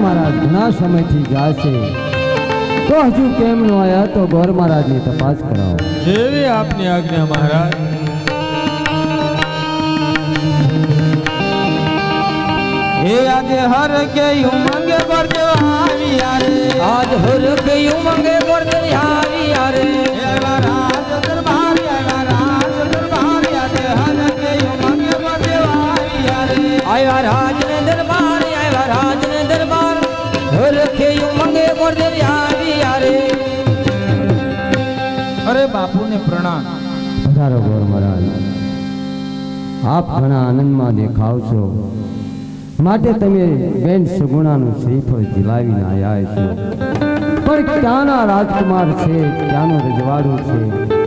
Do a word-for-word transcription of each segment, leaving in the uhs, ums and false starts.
महाराज घना समय थी जासे तो हजू केम न आया तो गौर महाराज ने तपास कराओ। जेवी आपनी आज्ञा महाराज। हे आज हर के उमंगे बरदेव आवी यारे, आज हर के उमंगे बरदेव आवी यारे। राज दरबार आया राज दरबार आज हर के उमंगे बरदेव आवी यारे। आया राज ने दरबार आया राज ने दरबार हर के उमंगे बरदेव आवी यारे। अरे बापू ने प्रणाम। पधारो गौर महाराज, आप घना आनंद में देखाव छो માટે તમે બેન સગુણાનું શ્રીફળ ઝીલાવીને આવ્યા છો, પણ ક્યાંના રાજકુમાર છે, ક્યાંનો રજવાડો છે?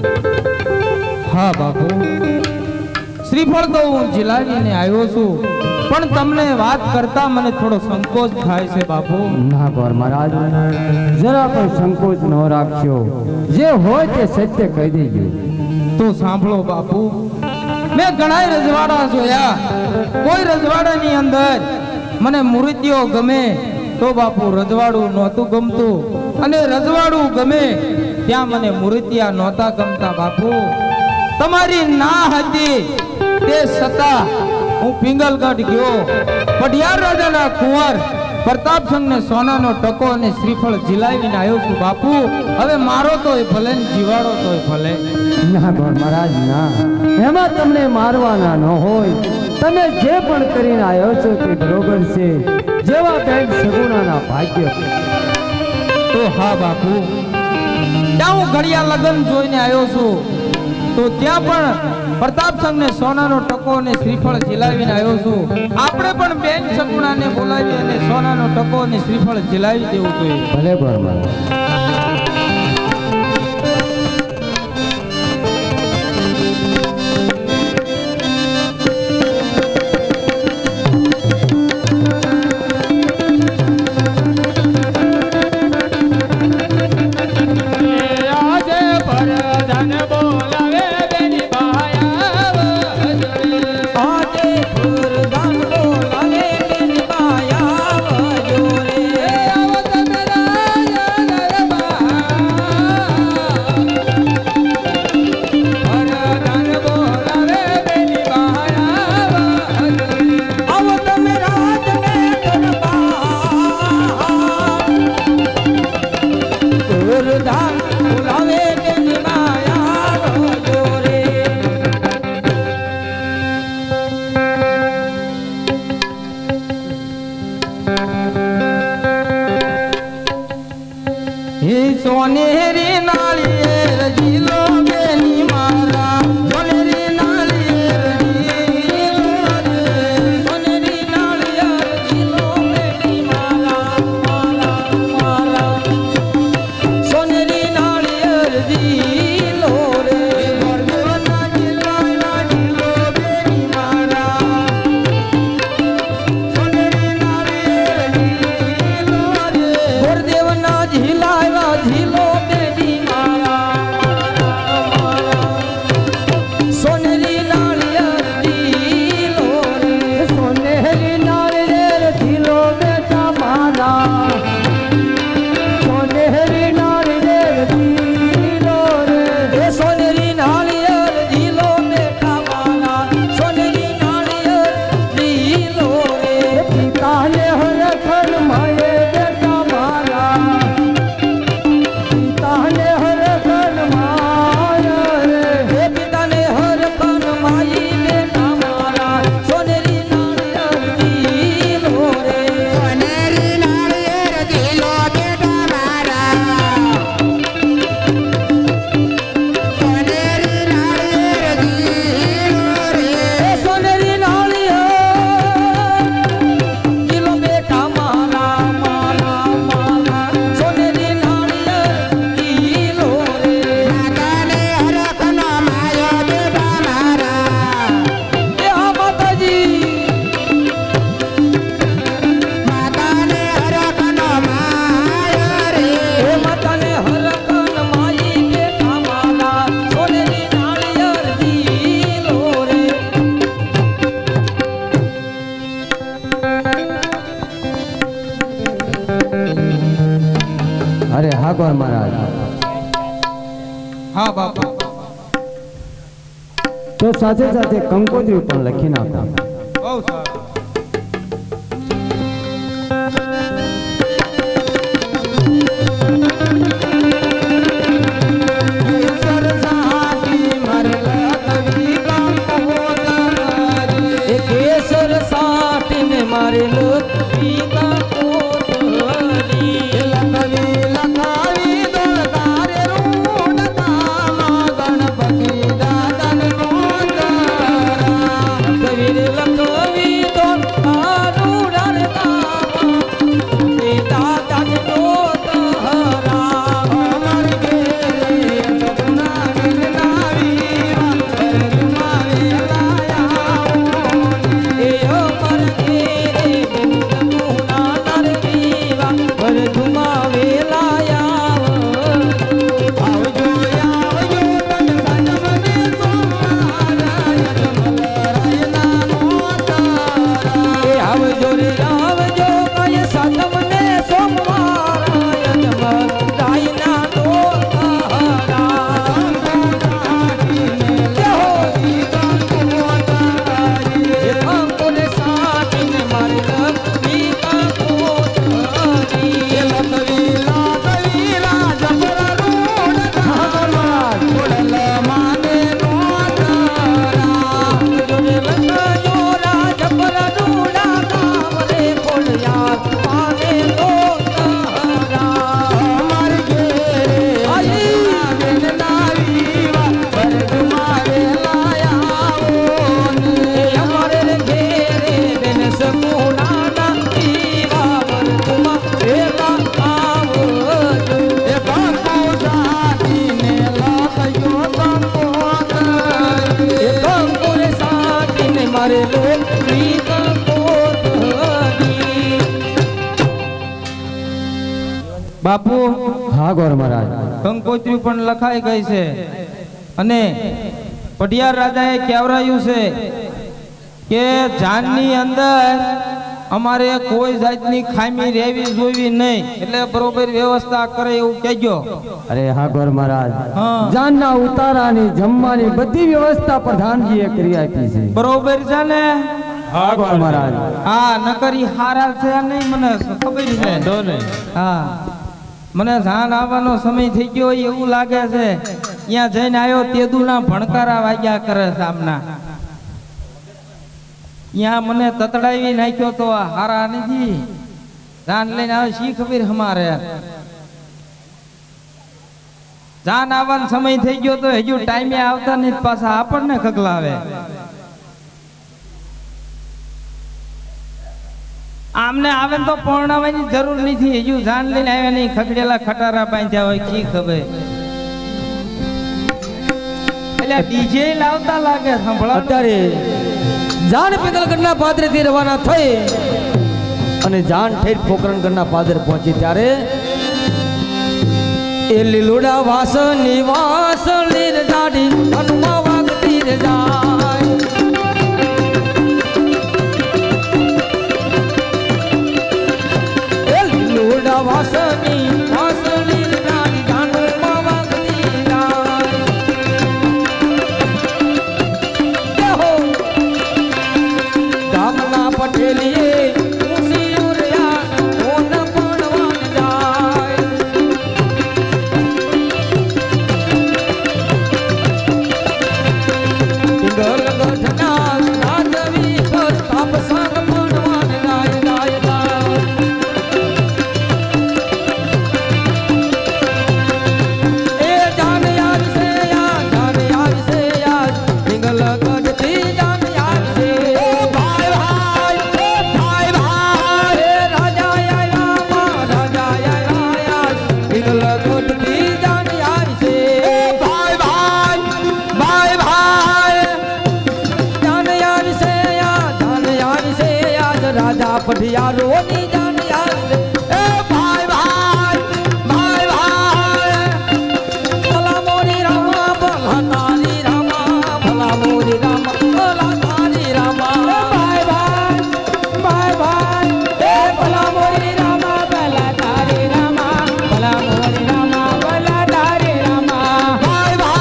હા બાપુ, શ્રીફળ તો હું ઝીલાવીને આવ્યો છું, પણ તમને વાત કરતા મને થોડો સંકોચ થાય છે બાપુ। ના ગોર મહારાજ, જરા પણ સંકોચ ન રાખશો, જે હોય તે સત્ય કહી દેજો। તો સાંભળો બાપુ, મેં ઘણા રજવાડા જોયા, કોઈ રજવાડાની અંદર મને મૂર્તિઓ ગમે તો બાપુ રજવાડું નહોતું ગમતું, અને રજવાડું ગમે ત્યાં મને મૂર્તિયા નહોતા ગમતા બાપુ। તમારી ના હતી તે છતાં હું પિંગલગઢ ગયો, પઢિયાર રાજાના કુંવર પ્રતાપસિંહ ને સોનાનો ટકો અને શ્રીફળ ઝીલાવીને આવ્યો છું બાપુ। હવે મારો તોય ભલે ને જીવાડો તોય ભલે। ના ગોર મહારાજ ના, એમાં તમને મારવાના ન હોય, તમે જે પણ કરીને આવ્યો છો તે બરોબર છે, જેવા બેન સગુણાના ભાગ્ય। તો હા બાપુ, ત્યાં હું ઘડિયા લગ્ન જોઈને આવ્યો છું, તો ત્યાં પણ પ્રતાપસિંહ ને સોનાનો ટકો અને શ્રીફળ ઝીલાવીને આવ્યો છું। આપણે પણ બેન સગુણાને બોલાવી અને સોનાનો ટકો અને શ્રીફળ ઝીલાવી દેવું જોઈએ। ભલે ગોર મહારાજ। હા બાપુ. તો સાથે સાથે કંકોત્રી પણ લખી નાખતા. બહુ સારું. કેસર સાટી ને મારે લખી બાપુ. હા ગોર મહારાજ. કંકોત્રી પણ લખાઈ ગઈ છે અને પઢિયાર રાજાએ કહેવરાયું છે કે જાનની અંદર અમારે કોઈ જાતની ખામી રહેવી જોવી નહીં, એટલે બરોબર વ્યવસ્થા કરે એવું કહેજો. અરે હા ગોર મહારાજ, હા. જાનના ઉતારાની જમવાની બધી વ્યવસ્થા પ્રધાનજીએ કરી આપી છે. બરોબર છે ને? હા ગોર મહારાજ. હા, નકરી હારા છે નહીં, મને ખબર છે. હા, મને જાન આવવાનો સમય થઈ ગયો હોય એવું લાગે છે. ત્યાં જઈને આવ્યો તેદુના ભણકારા વાગ્યા કરે સામના. ત્યાં મને તતડાવી નાખ્યો તો હારા નથી. જાન લઈને આવે શી ખબર હમારે. જાન આવવાનો સમય થઈ ગયો તો હજુ ટાઈમે આવતા નહીં, પાછા આપણને ખગલાવે. આમને આવે તો પરણાવવાની જરૂર નથી, હજુ જાન લઈને આવ્યા નહીં, ખગડેલા ખટારા બાંધ્યા હોય કી ખબર. એટલે ડીજે લાવતા લાગે સાંભળો. અત્યારે જાન પિંગલગઢના પાદરેથી રવાના થઈ અને જાન ઠેઠ પોકરણગઢના પાદર પહોંચી ત્યારે એ લીલુડા વાસ નિવાસ લીર જાડી હનુમા વાગતી રે જાય. એ લીલુડા વાસ નિવાસ લીર જાડી હનુમા વાગતી જાય. ગામના પટેલીએ ઉસી ઉર્યા કોન પડવાન જાય. પિંગલગઢના રાજવી પર તાપ સંગ પડવાન જાય જાય જાય. એ જાન યાદ છે યાદ, જાન યાદ છે યાદ, પિંગલગઢથી જાન યાદ છે. ભાઈ ભાઈ ભાઈ ભાઈ એ રાજા આયા માં રાજા આયા યાદ, પિંગલગઢથી જાન યાદ છે. ભાઈ ભાઈ ભાઈ ભાઈ જાન યાદ છે યાદ, જાન યાદ છે યાદ, રાજા પઢિયારોની જાન યાદ છે. એ ભાઈ ભાઈ ભાઈ ભાઈ ભલા મોરી રામા ભલા તારી રામા, ભલા મોરી રામા ભલા તારી રામા. ભાઈ ભાઈ ભાઈ ભાઈ એ ભલા મોરી રામા ભલા તારી રામા, ભલા મોરી રામા ભલા તારી રામા. ભાઈ ભાઈ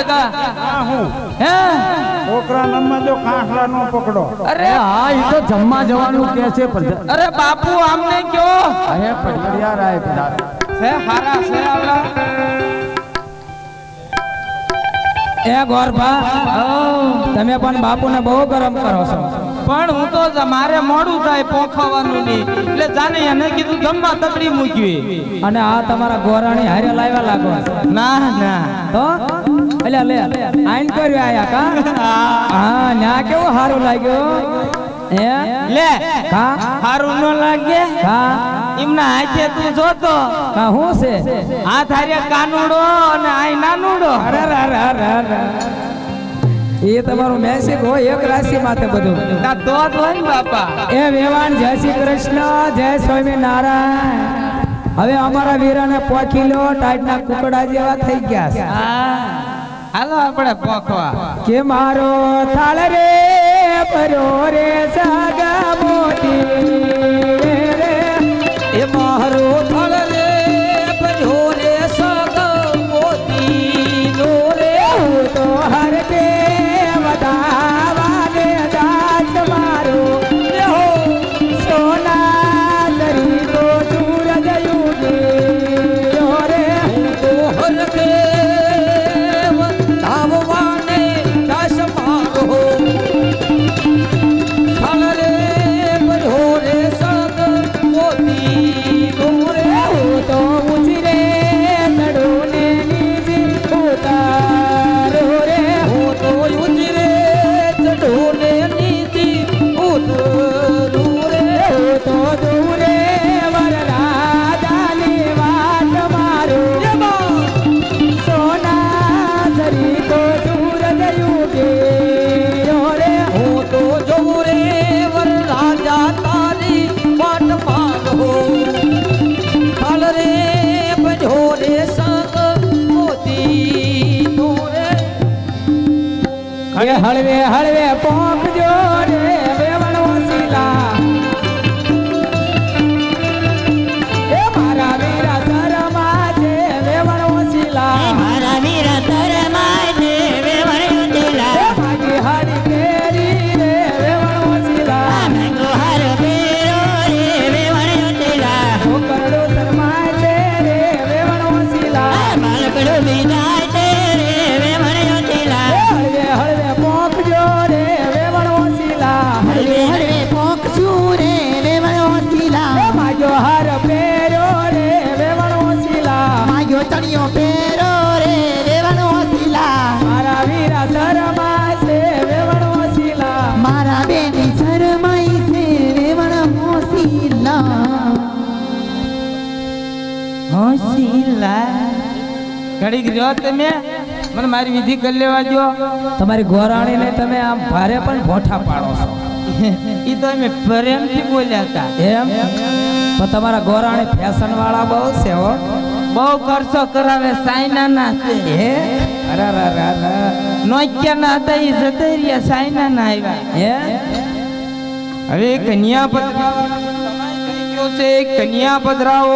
ભેગા આ હું હે છોકરા નમમાં જો કાંઠલા નો પકડો. અરે હા એ તો જમવા જવાનું કે છે પ્રધાન. અરે બાપુ આમને કયો અરે પડિયાર આય પ્રધાન. છે હારા છે આવડા એ ગોરભા તમે પણ બાપુને બહુ ગરમ કરો છો. પણ હું તો જ- મારે મોડું થાય પોખવાનું નહીં એટલે જાને એને કીધું જમવા તકડી મૂકવી. અને આ તમારા ગોરાણી હારે લાવ્યા લાગો ના ના તો એટલે લે આઈન કર્યો આયા કા હા ન્યા કેવું સારું લાગ્યું હે લે કા સારું ન લાગે કા એમના હાથે તું જોતો કા હું છે હાથ હારે કાનુડો અને આઈ નાનુડો અરે રે રે રે રે એ તમારું મેસેજ હોય એક રાશિ માથે બધું તા તો જ હોય ને બાપા. એ વેવાણ જય શ્રી કૃષ્ણ જય સ્વામિનારાયણ. હવે અમારા વીરાને પોખી લો ટાઈટના કુકડા જેવા થઈ ગયા છે. હાલો આપણે પોખવા કે મારો થાળ રે ભર્યો રે સાગા મોતી રે એ મારો થાળ રે ભર્યો રે સાગા મોતી નો રે હું તો હર કે વધાવાને દાસ મારો હો સોના દરી તો સૂરજ યુગી રે તો હર કે ધાવવાને દાસ મારો થાળ રે ભર્યો રે સાગા મોતી નો રે હું તો ઊંચી રે ચડું ને નીચે ઉતારો રે હું તો ઉજરે ચઢોને નીતિ ઉતરું રે હું તો દૂરે વરરાજાની વાત મારું સોના સરી તો સૂરજ યુગી રે હું તો જોઉં રે વર રાજા તારી વાટ માગો થાળ રે બજો રે સંગ મોતી નો રે એ હળવે હળવે પોંખજો રે વેવણો શીલા એ મારા વીરા શરમા છે વેવણો શીલા મારા વીરા તરમાય ને વેવણ ઉતેલા એ માગી હાડી કેરી રે વેવણો શીલા મંગો હાર પેરો રે વેવણ ઉતેલા છોકરડો શરમાય છે રે વેવણો શીલા બાળકડો વિદાય તે રે વેવણ ઉતેલા એ હળવે હળવે પોંખજો રે વેવણો શીલા હળવે હળવે પોંખશું રે વેવણ ઉતેલા એ માગ્યો હાર પહેર્યો રે વેવણો શીલા માગ્યો તણિયો પેરો રે વેવણ ઉતેલા મારા વીરા શરમાય છે વેવણો શીલા મારા બેની શરમાઈ છે વેવણ મોસીલા હોશીલા ઘડીક રહ્યો તમે મને મારી વિધિ કરી લેવા દો. તમારી ગોરાણીને તમે આમ ભારે પણ ભોઠા પાડો છો. ઈ તો અમે પ્રેમથી બોલ્યા હતા એમ તો તમારા ગોરાણી ફેશન વાળા બહુ છે હો બહુ ખર્ચો કરાવે સાયના ના છે હે અરે રા રા રા નોકિયા ના હતા ઈ જતરિયા સાયના ના આવ્યા હે હવે કન્યા પત્ર છે કન્યા પધરાવો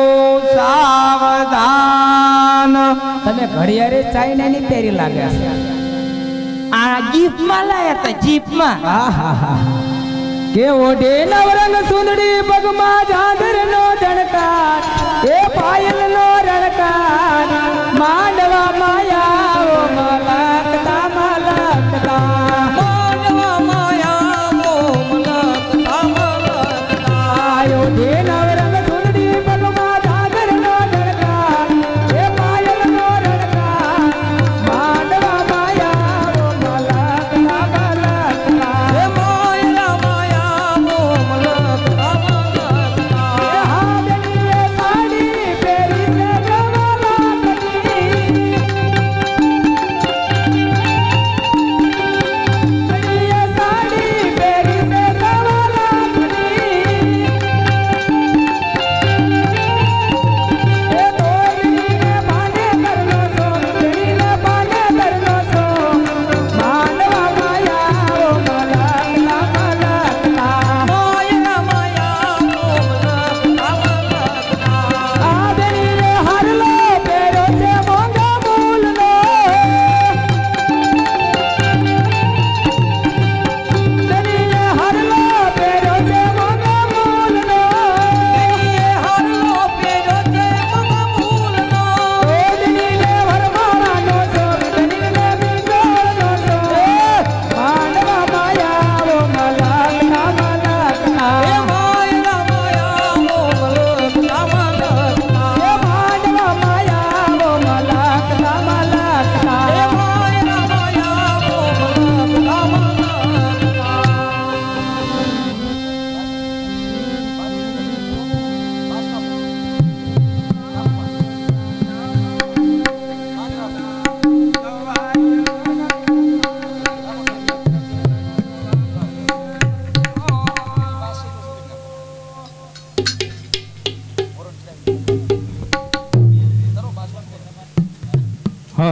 સાવધાન. તમે ઘડિયાળે ચાઇના ની પહેરી લાગે છે આ જીપ માં લાયા હતા જીપ માં કે ઓઢે નવરંગ સુંદડી પગમાં ઝાંઝર નો ડણકાર એ પાયલ નો રણકાર માંડવા માયા મલકતા મલકતા માનવા માયા મો મલકતા મલકતા આયો દે નવરંગ સુંદડી પગમાં ઝાંઝર નો ડણકાર એ પાયલ નો રણકાર માંડવા માયા મલકતા મલકતા હે માયા માયા મો મલકતા મલકતા સાડી પહેરી છે ગવાલા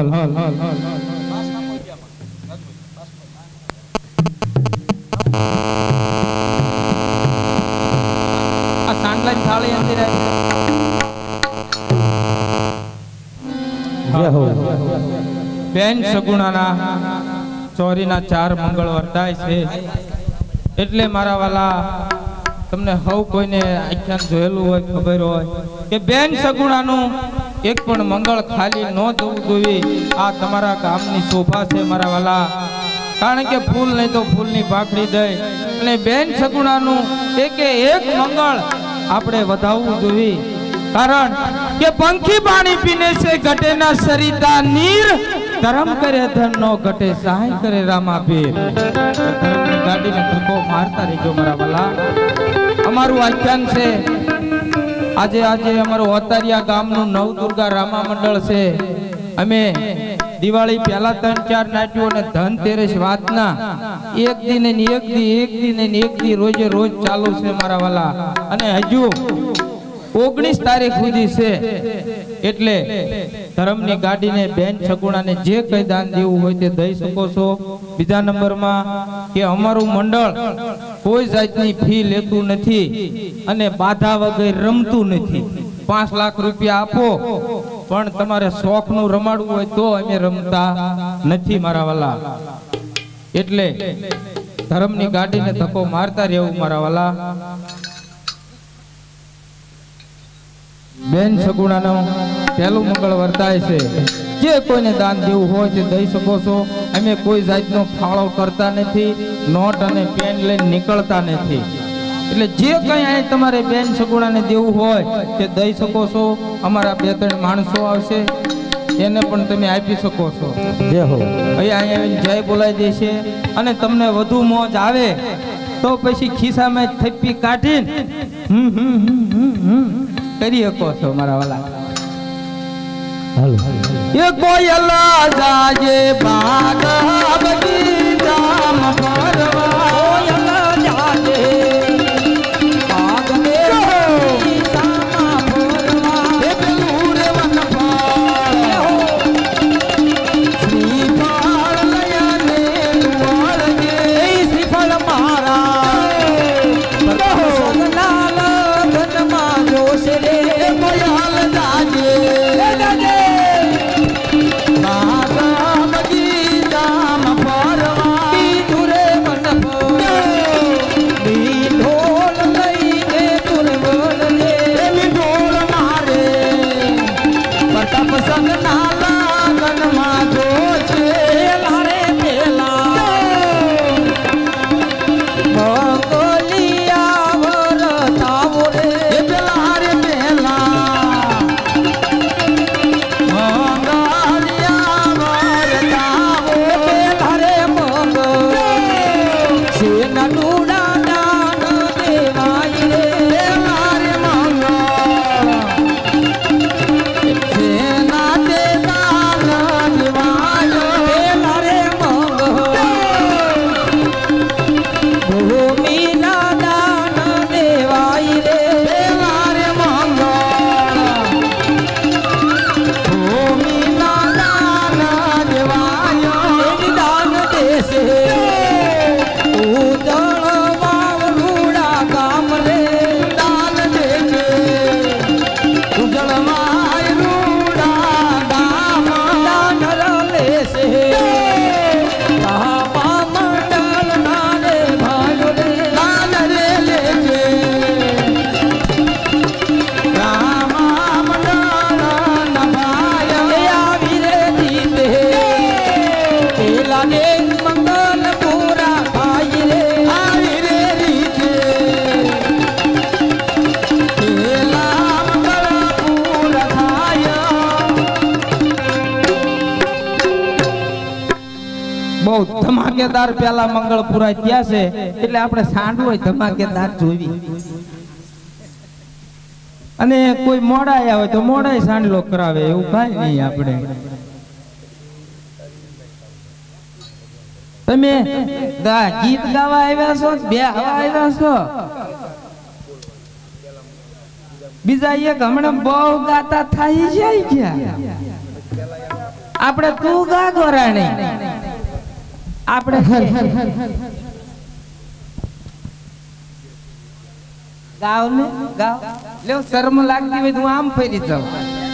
હાલ હાલ હાલ હાલ આ સાંડલાની થાળી અંદર જય હો બેન સગુણાના ચોરીના ચાર મંગળ વર્તાય છે એટલે મારા વાલા તમને હવ કોઈને આખ્યાન જોયેલું હોય ખબર હોય કે બેન સગુણાનું એક પણ મંગળ ખાલી ન જવું જોઈએ. આ તમારા ગામની શોભા છે મારા વાલા, કારણ કે ફૂલ નહીં તો ફૂલની પાકડી દે અને બેન સગુણાનું એકે એક મંગળ આપણે વધાવવું જોઈએ. કારણ કે પંખી પાણી પીને છે ઘટે ના સરિતા નીર, ધર્મ કરે ધન નો ઘટે સહાય કરે રામા પીર. ધર્મની ગાડીને ધક્કો મારતા રહેજો મારા વાલા. અમારું આખ્યાન છે આજે આજે અમારું ઓતારિયા ગામનું નવદુર્ગા રામા મંડળ છે. અમે દિવાળી પહેલા ત્રણ ચાર નાટ્યો અને ધનતેરસ વાતના એક દિન ને એક દી એક દિન ને એક દી રોજે રોજ ચાલુ છે મારા વાલા. અને હજુ ઓગણીસ તારીખ સુધી છે એટલે ધર્મની ગાડીને બેન સગુણાને જે કઈ દાન દેવું હોય તે દઈ શકો છો. બીજા નંબરમાં કે અમારું મંડળ કોઈ જાતની ફી લેતું નથી અને બાધા વગર રમતું નથી. પાંચ લાખ રૂપિયા આપો પણ તમારે શોખ નું રમાડવું હોય તો અમે રમતા નથી મારા વાલા. એટલે ધર્મની ગાડીને ધક્કો મારતા રહેવું મારા વાલા. બેન સગુણાનો પહેલું મંગળ વર્તાય છે. જે કોઈને દાન દેવું હોય તે દઈ શકો છો. અમે કોઈ જાતનો ફાળો કરતા નથી, નોટ અને પેન લઈને નીકળતા નથી. એટલે જે કંઈ અહીં તમારે બેન સગુણાને દેવું હોય તે દઈ શકો છો. અમારા બે ત્રણ માણસો આવશે એને પણ તમે આપી શકો છો. જય હો અહીંયા અહીંયા જય બોલાવી દેશે અને તમને વધુ મોજ આવે તો પછી ખિસ્સામાં થપ્પી કાઢીને હમ હમ હમ હમ હમ કરી શકો છો મારા વાલા. હાલો એ કોયલા જાજે બાગ બગીચામાં ફરવા, કોયલા જાજે બાગ બગીચામાં ફરવા, એ પેલું રે વનફળ શ્રીફળ લયાને વળગે, શ્રીફળ મારા સગના લગનમાં જોશે રે. કોયલ જાજે ધમાકેદાર પેલા મંગળ પૂરા થયા છે એટલે આપણે સાંડવું હોય ધમાકેદાર જોવી. અને કોઈ મોડા આવ્યા હોય તો મોડા સાંડલો કરાવે એવું કઈ નહીં. આપણે તમે ગીત ગાવા આવ્યા છો, બે હવા આવ્યા છો, બીજા એક હમણાં બહુ ગાતા થાય જાય ગયા. આપણે તું ગા ગોરાણી આપણે ગાવ ને ગાવ લ્યો શરમ લાગતી હોય તો હું આમ ફેરી જાઉં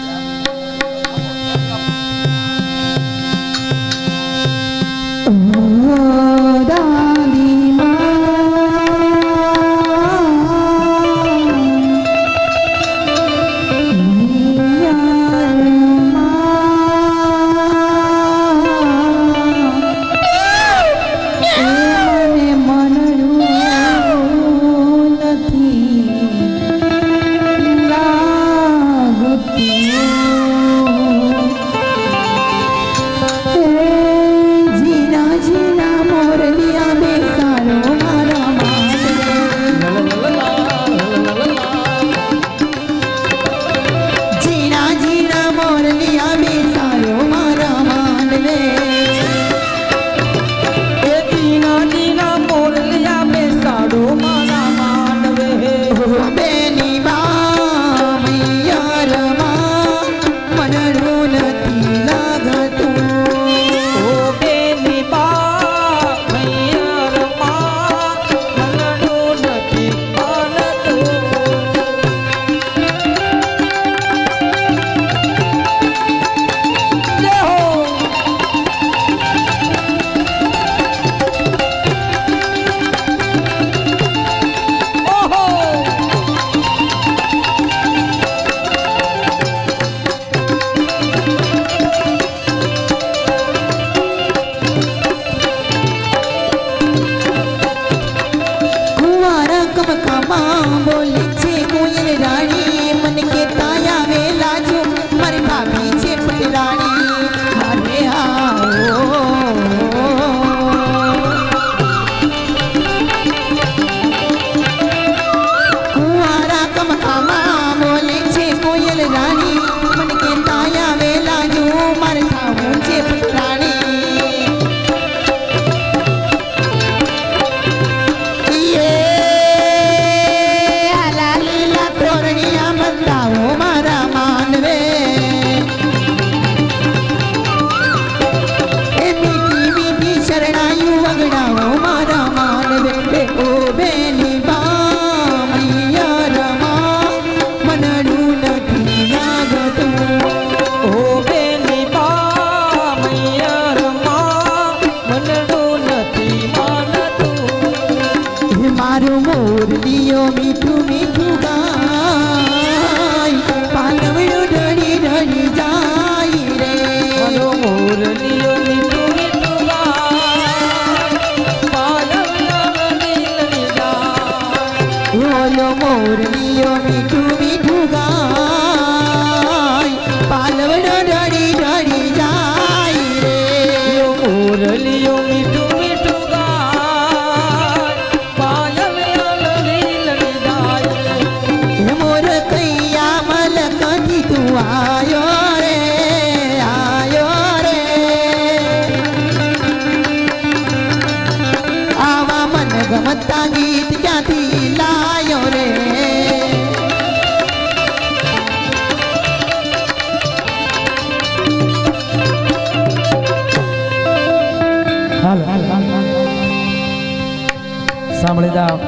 સાંભળી જાઓ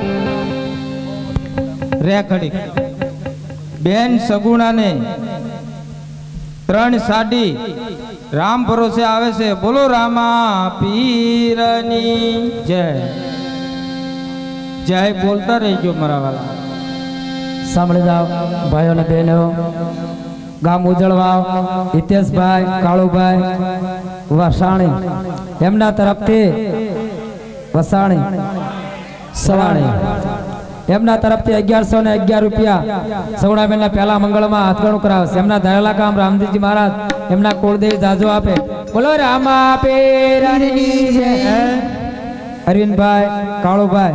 રે ખડી બેન સગુણાને ત્રણ સાડી રામ ભરોસે આવે છે બોલો રામા પીરની જય જય બોલતા રહેજો મારા વાલા સાંભળી જાઓ ભાઈઓ અને બહેનો ગામ ઉજળવાવ હિતેશભાઈ કાળુભાઈ વસાણી એમના તરફથી વસાણી સવાણી એમના તરફથી અગિયારસો ને અગિયાર રૂપિયા સગુણાબેનના પહેલા મંગળમાં હાથગણું કરાવશે એમના ધરેલા કામ રામજીજી મહારાજ એમના કુળદેવી જાજો આપે બોલો રામા પીરની જય અરવિંદભાઈ કાળુભાઈ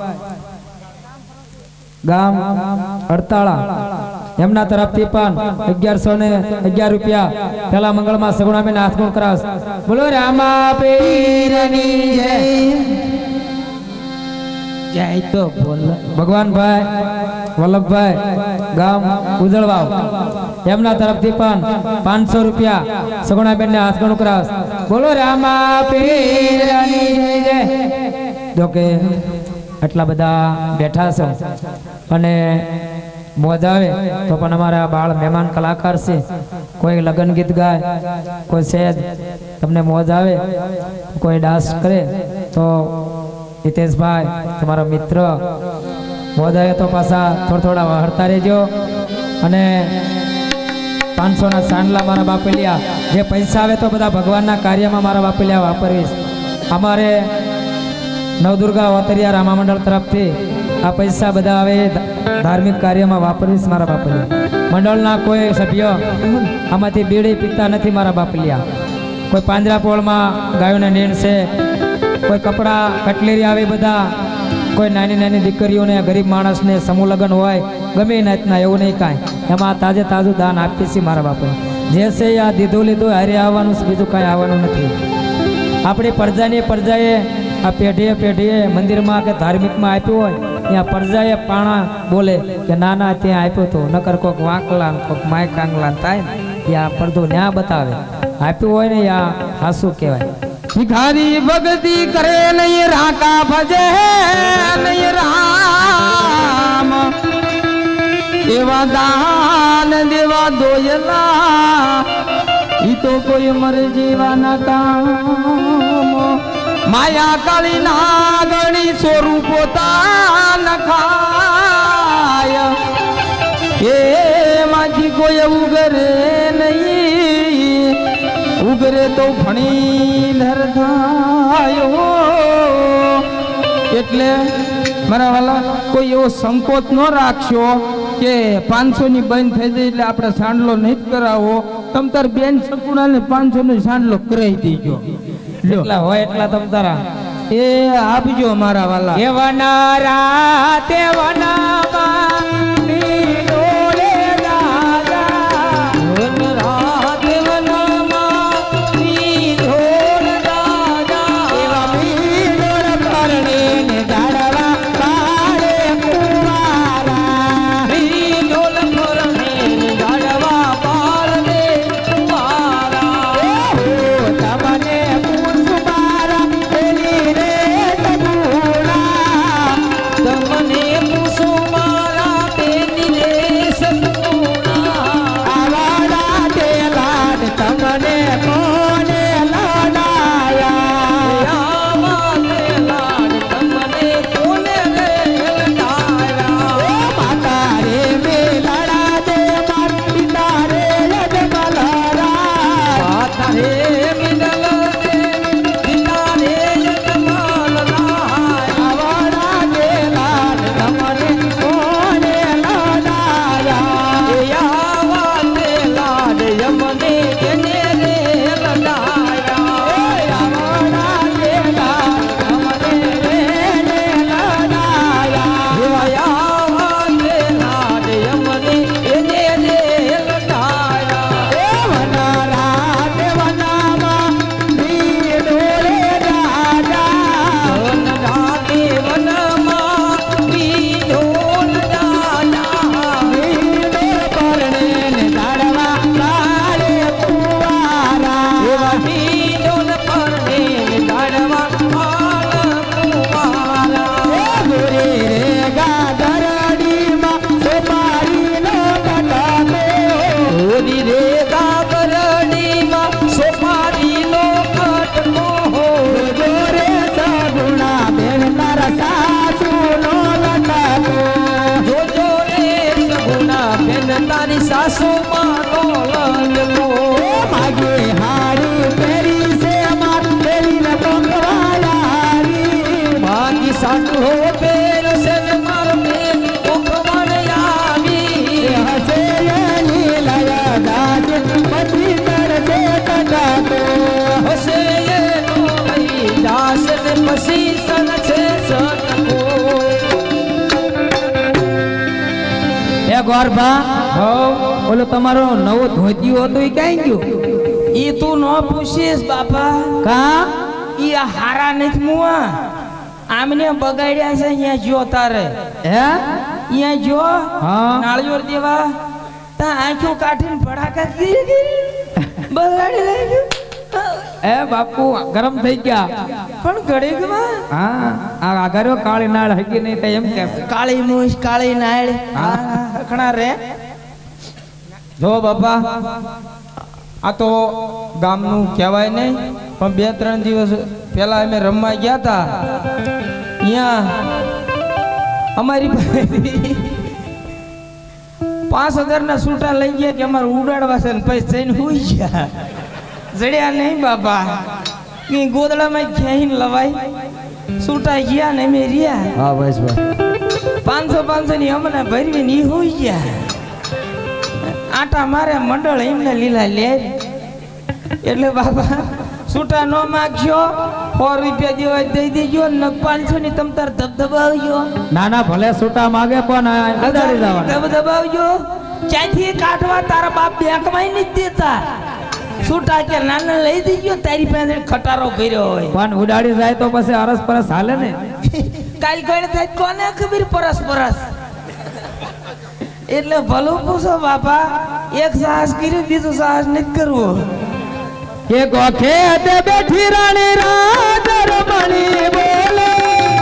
ગામ અડતાળા એમના તરફથી પણ અગિયારસો ને અગિયાર રૂપિયા પહેલા મંગળમાં સગુણાબેન હાથગુણ કરાવશે બોલો રામા પીરની જય જય તો બોલ ભગવાનભાઈ વલ્લભભાઈ ગામ ઉજળવાવ એમના તરફથી પણ પાંચસો રૂપિયા સગુણાબેન ને હાથ ગણું કરાવશ. બોલો રામા પીરની જય જય. જો કે આટલા બધા બેઠા છે અને મોજ આવે તો પણ અમારા બાળ મહેમાન કલાકાર છે, કોઈ લગન ગીત ગાય, કોઈ સેજ તમને મોજ આવે, કોઈ ડાન્સ કરે તો હિતેશભાઈ તમારો મિત્ર મોજ આવે તો પાછા થોડા થોડા વહરતા રહેજો. અને પાંચસો ના સાંડલા મારા બાપલિયા, જે પૈસા આવે તો બધા ભગવાનના કાર્યમાં મારા બાપલિયા વાપરવીશ. અમારે નવદુર્ગા વતરિયા રામા મંડળ તરફથી આ પૈસા બધા આવે ધાર્મિક કાર્યમાં વાપરવીશ મારા બાપલિયા. મંડળના કોઈ સભ્ય આમાંથી બીડી પીતા નથી મારા બાપલિયા. કોઈ પાંજરાપોળમાં ગાયોને નીણશે, કોઈ કપડાં કટલેરી આવે બધા, કોઈ નાની નાની દીકરીઓને ગરીબ માણસને સમૂહ લગ્ન હોય ગમે નાતના એવું નહીં કાંઈ, એમાં તાજે તાજું દાન આપીએ છીએ મારા બાપા. જે છે આ દીધું લીધું હારે આવવાનું છે, બીજું કાંઈ આવવાનું નથી. આપણી પ્રજાની પ્રજાએ આ પેઢીએ પેઢીએ મંદિરમાં કે ધાર્મિકમાં આપ્યું હોય ત્યાં પ્રજાએ પાણા બોલે કે ના ના ત્યાં આપ્યું હતું, નકર કોઈક વાંકલા કોઈક માય કાંગલા થાય ને ત્યાં પડદો ન્યા બતાવે. આપ્યું હોય ને યા હાસુ કહેવાય. ભિખારી ભક્તિ કરે નહીં રાકા ભજે નહીં રામ, એવા દાન દેવા દોયલા ઈ તો કોઈ મરે જીવાના કામ. માયા કાળી નાગણી સ્વરૂપ પોતા નખાય, એમાંથી કોઈ ઉગરે નહીં, ઉગરે તો ફણી ધર થાય. એટલે મારા વાલા કોઈ એવો સંકોચ ન રાખશો કે પાંચસો ની બંધ થઈ જાય એટલે આપણે સાંડલો નહીં જ કરાવો. તમ તાર બેન સકુણા ને પાંચસો નો સાંડલો કરાવી દેજો. એટલા હોય એટલા તમ તારા એ આપજો મારા વાલા. એવના રાતે વનામાં મીડોળે દાદા, વન રાત વનમાં મીઢોળ દાદા, એવા મીડોળ પરણીને ઝાડવા પાડે કુંવારા. મીઢોળ પરણીને ઝાડવા પાડે કુંવારા. ઓ તમને પૂછું મારા પેલી રે સગુણા, તમને પૂછો મારા પેલી રે સગુણા, આવા રાતે લાડ તમને કોને લડાયા. આવા તે લાડ તમને કોને રે લડાયા. માતા રે મેલડા દે માર પિતા રે યજમલરા. માતા રે મિડલ દે પિતા રે યજમાલ રાય. આવા રાતે લાડ તમને કોને લડાયા. આવા તે લાડ યમને કેને રે લડાયા. આવા રાતે લાડ તમને કોને લડાયા. આવા તે લાડ યમને કેને રે લડાયા. વના રાતે વનામાં મીડોળે દાદા. વન રાતે વનમાં મીઢોળ દાદા, મીડોળ પરણીને ઝાડવા પાડે કુંવારા. એવા મીઢોળ પરણીને ઝાડવા પાડ કુંવારા. ગોરી રે ગાદરડીમાં સોપારીનો કટાકો. ઓરી રે ગાબરડીમાં સોપારીનો કટકો. ગોરે સગુણા બેન તારા સાસુનો લટાકો. જોજો રે સગુણા બેન તારી સાસુ માનો લડકો. માગે હાડી પહેરી છે માર પહેરીને પંખવાળી. બાકી સાસુ હો પેર છે ને મારો બેન કોકવાણ આવી. હસે એની લયા ગાજ પછી કરશે કટાકો. હશે એનો લઈ જાશે ને પછી સન છે સટકો. એ ગોરભા ઓલો તમારો નવો ધોતિયો હતો એ ક્યાં ગયો? ઈ તું ન પૂછીશ બાપા, કા ઈ આ હારા નથી મુઆ. આમને બગાડ્યા છે અહીંયા જો તારે. હે અહીંયા જો હા. નાળિયેર દેવા તા આંખો કાઢીને ભડાકા ગીરી ગીરી બગાડી લઈ ગયો એ બાપુ ગરમ થઈ ગયા પણ ઘડીકમાં હા આ આગળ કાળી નાળ હકી નહીં તો એમ કે કાળી મૂછ કાળી નાળ હા. ખણા રે જો બાપા આ તો ગામનું કહેવાય નહીં પણ બે ત્રણ દિવસ પહેલા અમે રમવા ગયા હતા અહીંયા અમારી પાસેથી પાંચ હજાર ના સૂટા લઈ ગયા કે અમારે ઉડાડવા છે ને પછી જઈને હુઈ ગયા જડ્યા નહીં બાપા કે ગોદડામાં ક્યાંય લવાય સૂટા ગયા ને અમે રહ્યા હા બસ બસ પાંચસો પાંચસો ની અમને ભરવી ને ઈ હોઈ ગયા આટા મારે મંડળ એમને લીલા લે એટલે બાબા છૂટા નો માગશો સો રૂપિયા દેવા દઈ દેજો ને પાંચસો ની તમ તાર ધબધબાવજો ના ના ભલે છૂટા માગે પણ ઉડાડી જવાના ધબધબાવજો ક્યાંથી કાઢવા તારા બાપ બેંકમાં નથી દેતા છૂટા કે નાના લઈ દેજો તારી પાસે ખટારો કર્યો હોય પણ ઉડાડી જાય તો પછી અરસ પરસ હાલે ને કાલ કઈ થાય કોને ખબર પરસ પરસ એટલે ભલું પૂછો બાપા એક સાહસ કર્યું બીજું સાહસ નથી કરવું કે ગોખે તે બેઠી રાણી રાત રમણી બોલે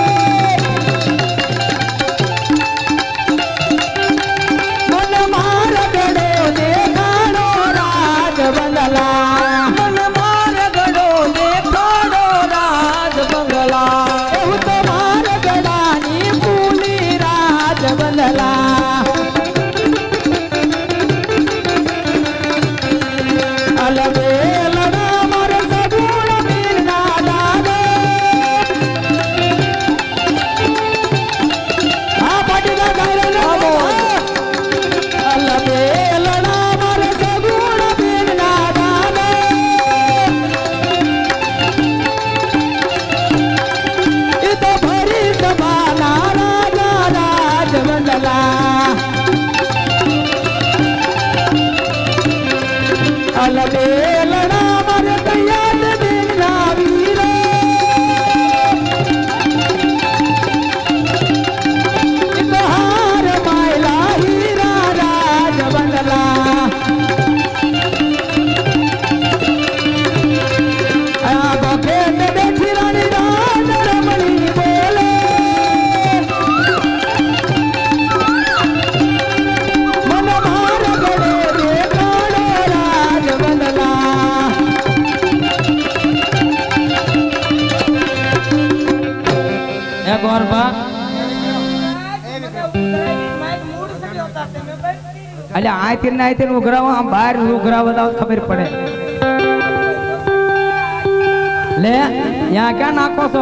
મન માર ગડો દેખાડો રાજ બંગલા મન માર ગડો દેખાડો રાજ બંગલા એવું તો માર ગડાની ફૂલી રાજ બંગલા અલબે લડા માર સગુણ મીરના દાદા આ પાટીના ગાયલો અલબે લડા માર સગુણ મીરના દાદા એ તો ભરી સભાના રાજા રાજ મંડલા અલબે લડા મારે તૈયાર દિલના વીરો ઇતહાર માયલા હીરા રાજ બંગલા આ ગોખે તે બેઠી રાણી રાજ રમણી બોલે મન માર ગળે દેખાડો રાજ બંગલા એ ગોરબા અલે આ તીર ના તીર ઉઘરાવો આમ બહાર ઉઘરાવો તો ખબર પડે લે યા ક્યાં નાખો છો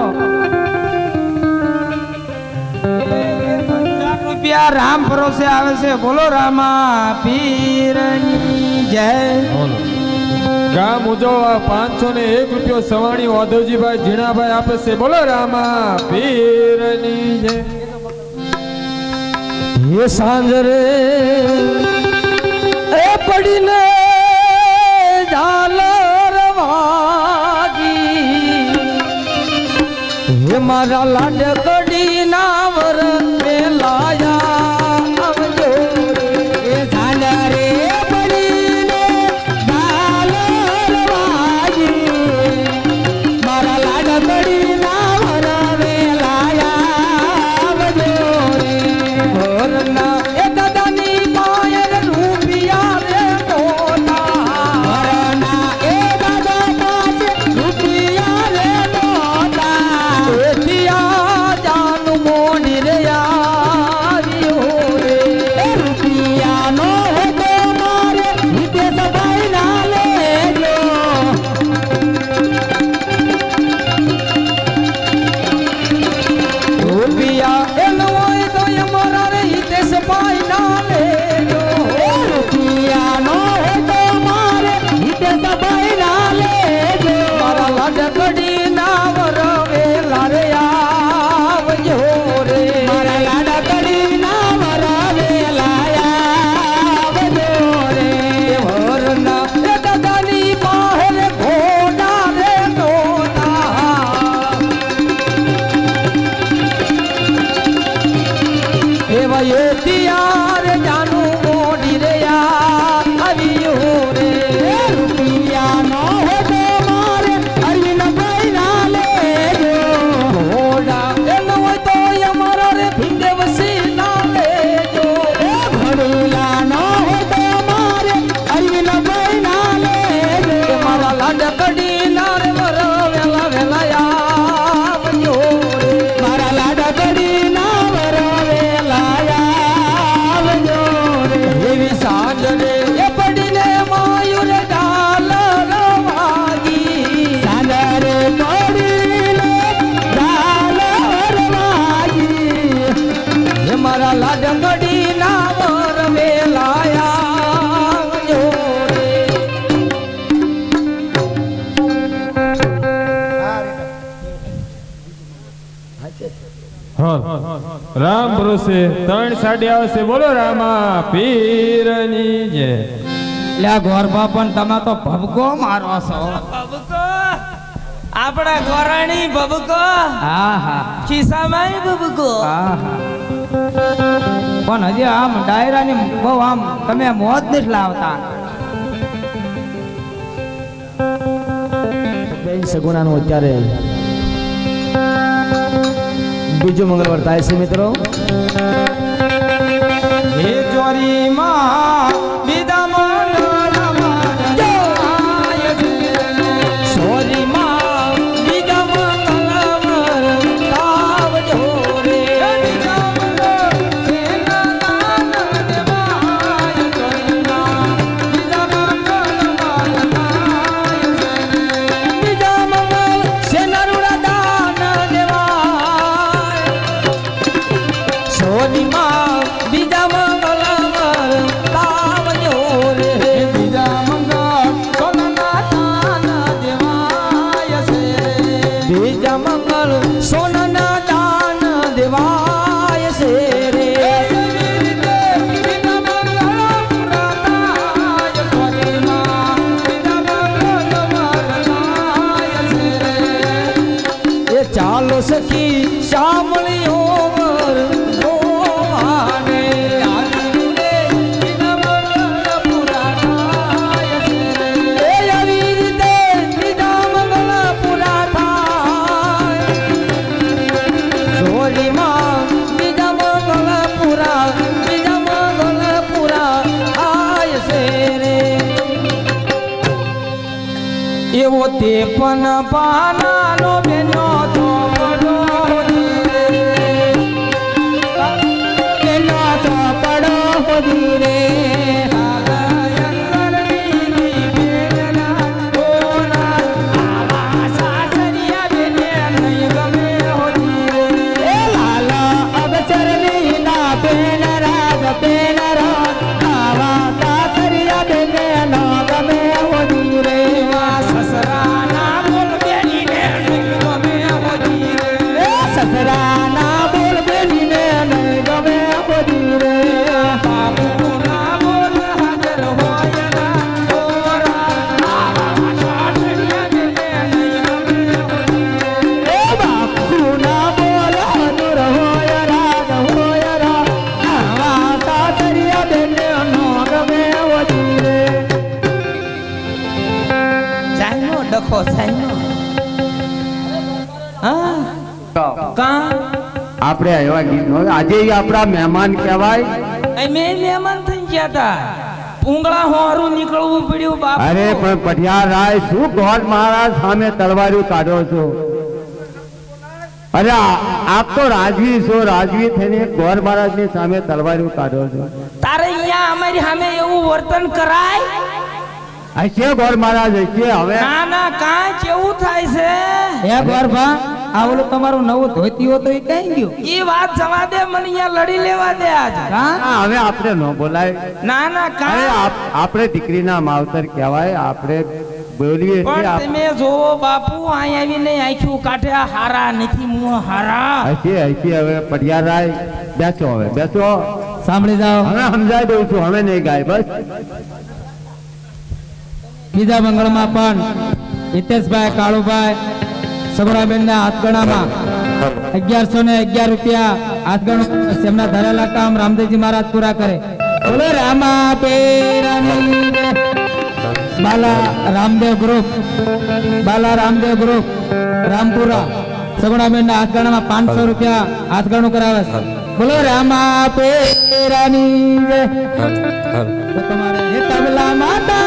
રૂપિયા રામ ભરોસે આવે છે બોલો રામા પીરની જય ગામ ઉજવવા પાંચસો ને એક રૂપિયો સવાણી વાધવજીભાઈ જીણાભાઈ આપે છે. બોલો રામા પીરની જય. એ સાંજ રે એ પડીને ઝાલર વાગી હે મારા લાડ કડી ના વર પેલાયા આવજો એ સાંજ રે પડીને ઝાલર વાગી મારા લાડ કડી ના વર પેલાયા આવજો રે ઘરના એ દાદાની માયર રૂપિયા રે મોટા ઘરના એ દાદા પાસે રૂપિયા રે મોટા એથી આ જાનું રામ ભરોસે ત્રણ સાડી આવશે. બોલો રામા પીરની જય. લ્યા ગોરબા પણ તમે તો ભબકો મારો છો. બબકો આપણા ગોરાણી બબકો હા હા ખિસ્સામાં બબકો. હા હા પણ હજી આમ ડાયરાની બહુ આમ તમે મોજ નથી લાવતા. બેન સગુણાનું અત્યારે બીજું મંગળવાર થાય છે મિત્રો. હે ચોરીમાં બીજા મંગળમાં જાય સોરીમાં બીજા મંગળવાર તાવ જોરે. બીજા મંગળ સેના દાન દેવાય ચોરીમાં બીજા મંગળમાં જાય બીજા મંગળ સેનારુડા દાન દેવાય. સોરીમાં બીજા મંગળવાર તાવ જોરે. બીજા મંગળ સોનાના દાન દેવાય છે. બીજા મંગળ સોનાના દાન દેવાય છે રે. એ ચાલો સખી શામળીઓ મર જોવાને આવીને બીજા મંગળ પૂરા થાય છે રે. એ આવી રીતે બીજા મંગળ પૂરા થાય. સોરીમાં બીજા મંગળ પૂરા બીજા મંગળ પૂરા થાય છે રે. એવો તે પણ પાનાનો બેનો તો પડો બેનો તો પડો હોદી રે. એ લાલા અવસર લીલા બેન રાગ બેન રાગ આવા સાસરિયા બેને ન ગમે હોદી રે. સસરાના બોલ બેનીને નહીં ગમે હોતી રે. એ સસરાના બોલ બેનીને નહીં ગમે હોદી રે. બાપુના બોલ હાજર હોય ના તોરા. આવા સાસરિયા બેને નહીં ગમે હોતી રે. એ બાપુના બોલ હનુર હોય રાગ હોય રાગ આવા સાસરિયા બેને ન ગમે હોદી રે. સાઈનો ડખો સાઈનો. હા કા આપણે એવા ગીત નો આજે ઈ આપણા મહેમાન કહેવાય. અમે મહેમાન થઈ ગયા હતા. પૂંગળા હોરું નીકળવું પડ્યું બાપ. અરે પણ પઢિયાર રાય શું ગોળ મહારાજ સામે તલવાર્યું કાઢો છો? અરે આ- આપ તો રાજવી છો, રાજવી થઈને ગોળ મહારાજની સામે તલવાર્યું કાઢો છો. તારે અહીંયા અમારી સામે એવું વર્તન કરાય? હશે ગોળ મહારાજ હશે. હવે ના ના કાંઈ કેવું થાય છે? હે ગોરભા આ ઓલું તમારું નવું ધોતી હોય તો એ કઈ ગયું? ઈ વાત જવા દે, મને અહીંયા લડી લેવા દે આજ. હા આ હવે આપણે ન બોલાય. ના ના અરે કાંઈ આપ- આપણે દીકરીના માવતર કહેવાય. આપણે બોલીએ છીએ. પણ આપ- તમે જોવો બાપુ અહીં આવીને આંખ્યું કાઢે આ હારા નથી મું હારા. હશે હશે. હવે પઢિયાર રાય બેસો, હવે બેસો. સાંભળી જાઓ. હવે સમજાઈ દઉં છું, હવે નહીં ગાય બસ. બીજા મંગળમાં પણ હિતેશભાઈ કાળુભાઈ સગુણાબેન ના હાથગણામાં અગિયારસો ને અગિયાર રૂપિયા હાથગણું એમના ધરેલા કામ રામદેવજી મહારાજ પૂરા કરે. બોલો રામા પેરાની જય. બાલા રામદેવ ગ્રુપ બાલા રામદેવ ગ્રુપ રામપુરા સગુણાબેન ના હાથગણામાં પાંચસો રૂપિયા હાથગણું કરાવે છે. બોલો રામા પેરાની જય. તો તમારે હે તબલા માતા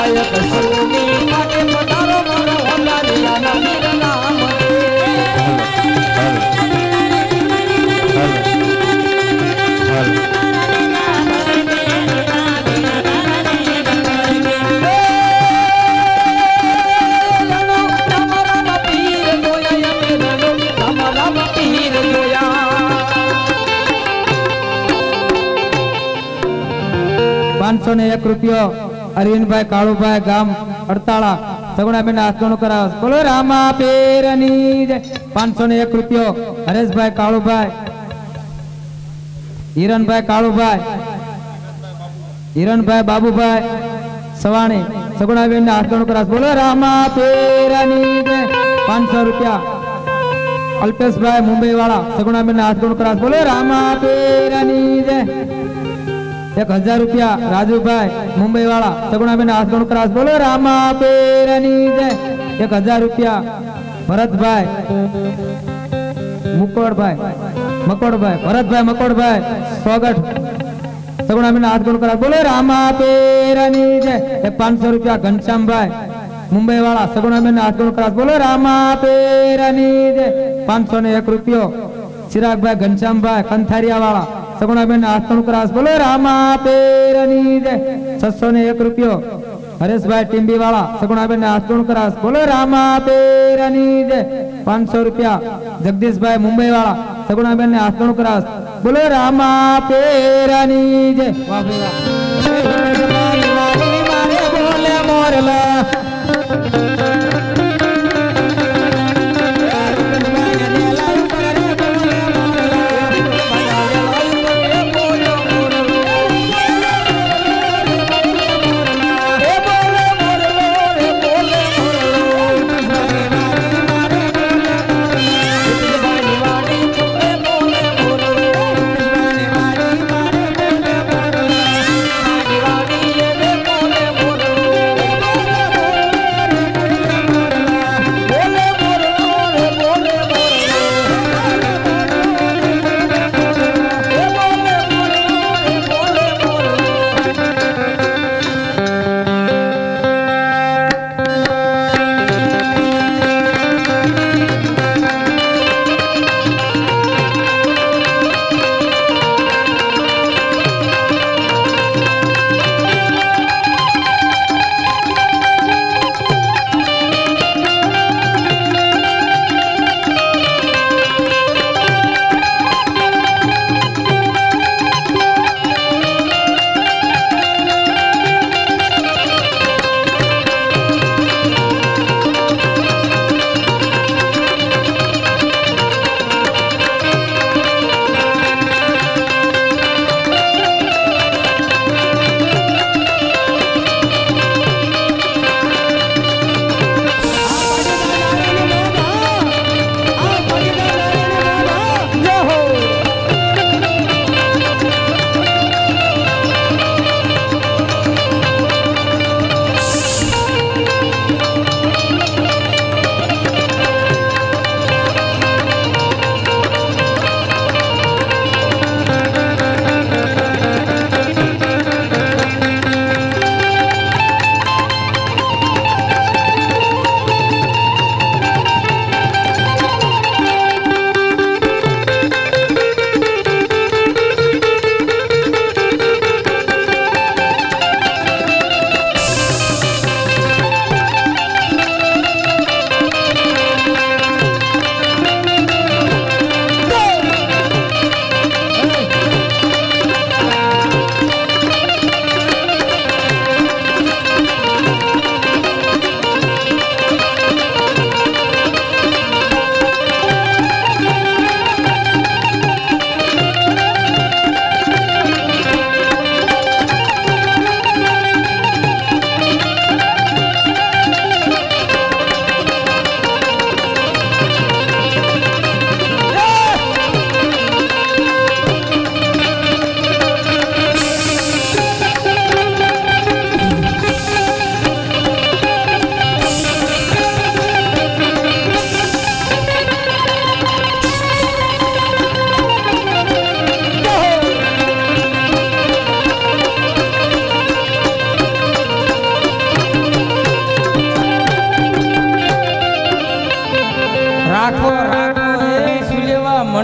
गायक सुनी माटे पधारो मारो होलारिया ना वीर नाम पांच सौ ने एक रुपयो अरविंद भाई कालू भाई गाम अड़ताला सगुना बेन हाथगणो कराव बोलो रामा पेरनी जय पांच सौ ने एक रुपयो हरेश भाई कालू भाई हिरन भाई कालू भाई हिरन भाई बाबू भाई सवाणी सगुना बेन हाथगणो कराव बोलो रामा पेरनी जय पांच सौ रुपया अल्पेश भाई मुंबई वाला सगुना बेन हाथगणो कराव बोलो रामा पेरनी जय एक हजार रुपया राजू भाई मुंबई वाला सगुना बेन हाथ गणो क्रास बोलो रामा पेरनी जय एक हजार रुपया भरत भाई मुकोड़ भाई मकोड़ भाई भरत भाई मकोड़ भाई स्वागत सगुना बेन हाथ गणो क्रास बोलो रामा पेरनी जय एक पांच सौ रुपया घनश्याम भाई मुंबई वाला सगुना बेन हाथ गणो क्रास बोलो रामा पेरनी जय पांच सौ ने एक रुपयो चिराग भाई घनश्याम भाई कंथारिया वाला सगुना बेन हाथ क्रास बोलो रामा पेरनी जय छह सौ ने एक रुपयो हरेश भाई टिम्बी वाला सगुना बेन हाथ क्रास बोलो रामा पेरनी जय पांच सौ रुपया जगदीश भाई मुंबई वाला सगुना बेन हाथ क्रास बोलो रामा पेरनी जय बोले मोरला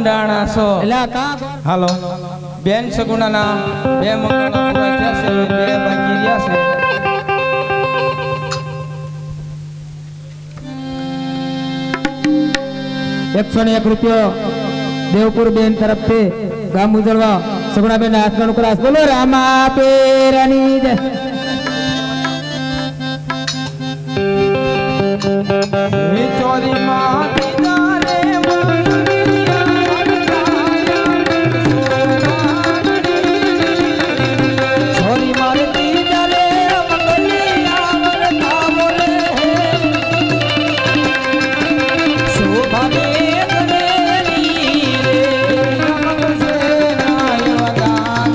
મંડાણા છો એટલે આ કા હાલો બેન સગુણાના બે મંગળા પૂરા થયા છે બે બાકી રહ્યા છે એકસો ને એક રૂપિયો દેવપુર બેન તરફથી ગામ ઉજળવા સગુણા બેન હાથગણ ક્રાસ બોલો રામા પેરની જય હે ચોરી માં દીદારે ચોરી મારે દીદારે મંગલિયા વરતા બોલે શોભા દે ગણેરી રે નમક સે નાય દાન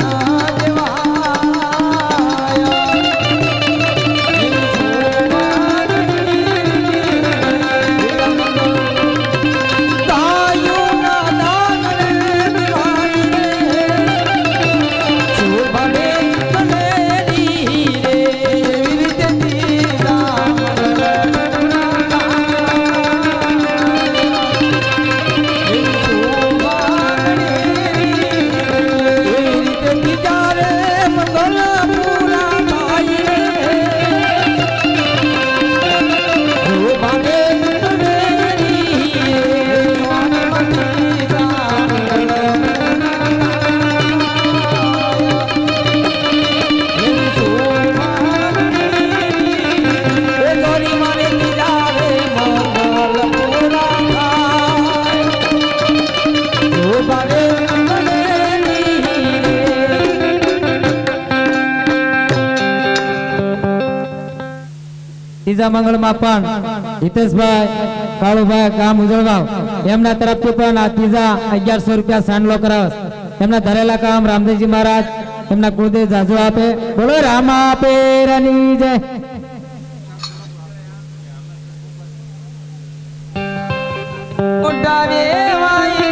ત્રીજા મંગળમાં પણ હિતેશભાઈ કાળુભાઈ ગામ ઉજળગાંવ એમના તરફથી પણ આ ત્રીજા અગિયારસો રૂપિયા સાંડલો કરાવસ એમના ધરેલા કામ રામદેવજી મહારાજ એમના કુળદેવ જાજો આપે બોલો રામા પેરની જય ઉડારે વાઈ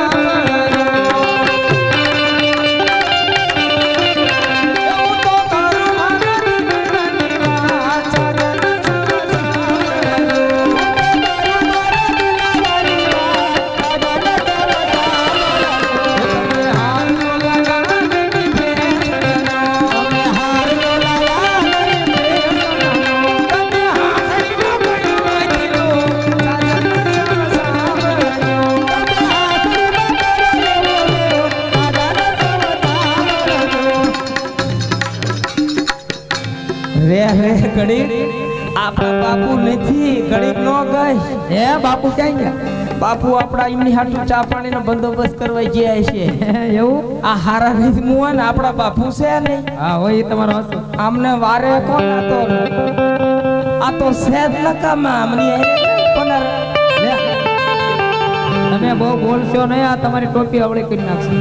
રે રે ઘડી આપણા બાપુ નથી ઘડીક નો ગઈ હે બાપુ ક્યાં ગયા બાપુ આપડા એમની હાટુ ચા પાણીનો બંદોબસ્ત કરવા ગયા છે એવું આ હારા નથી મુવા ને આપડા બાપુ છે નહીં હા હોય એ તમારો હસો આમને વારે કોણ આતો આ તો સેદ નકામા અમની પણ લે. તમે બહુ બોલશો નહીં આ તમારી ટોપી આવડે કરી નાખશે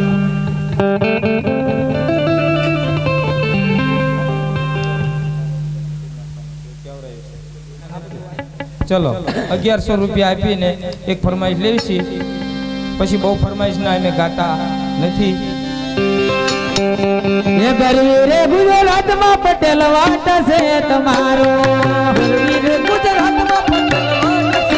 ચલો અગિયારસો રૂપિયા આપીને એક ફરમાઈશ લેવી છે પછી બહુ ફરમાઈશ ના અમે ગાતા નથી એ ગરવી રે ગુજરાતમાં પટેલ વાટ છે તમારો ગરવી રે ગુજરાતમાં પટેલ વાટ છે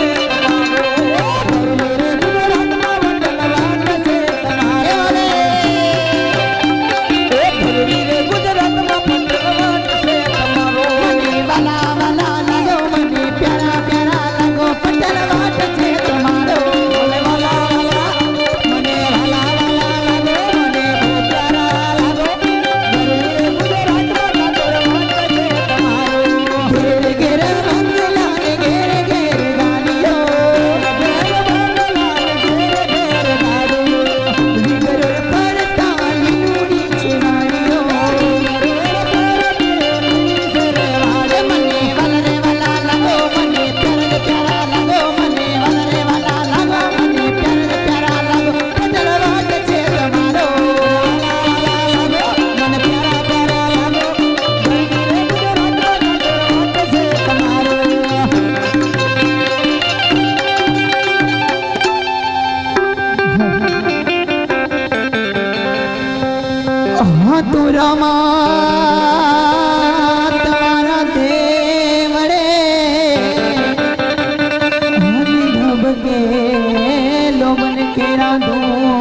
के लोगन के राधो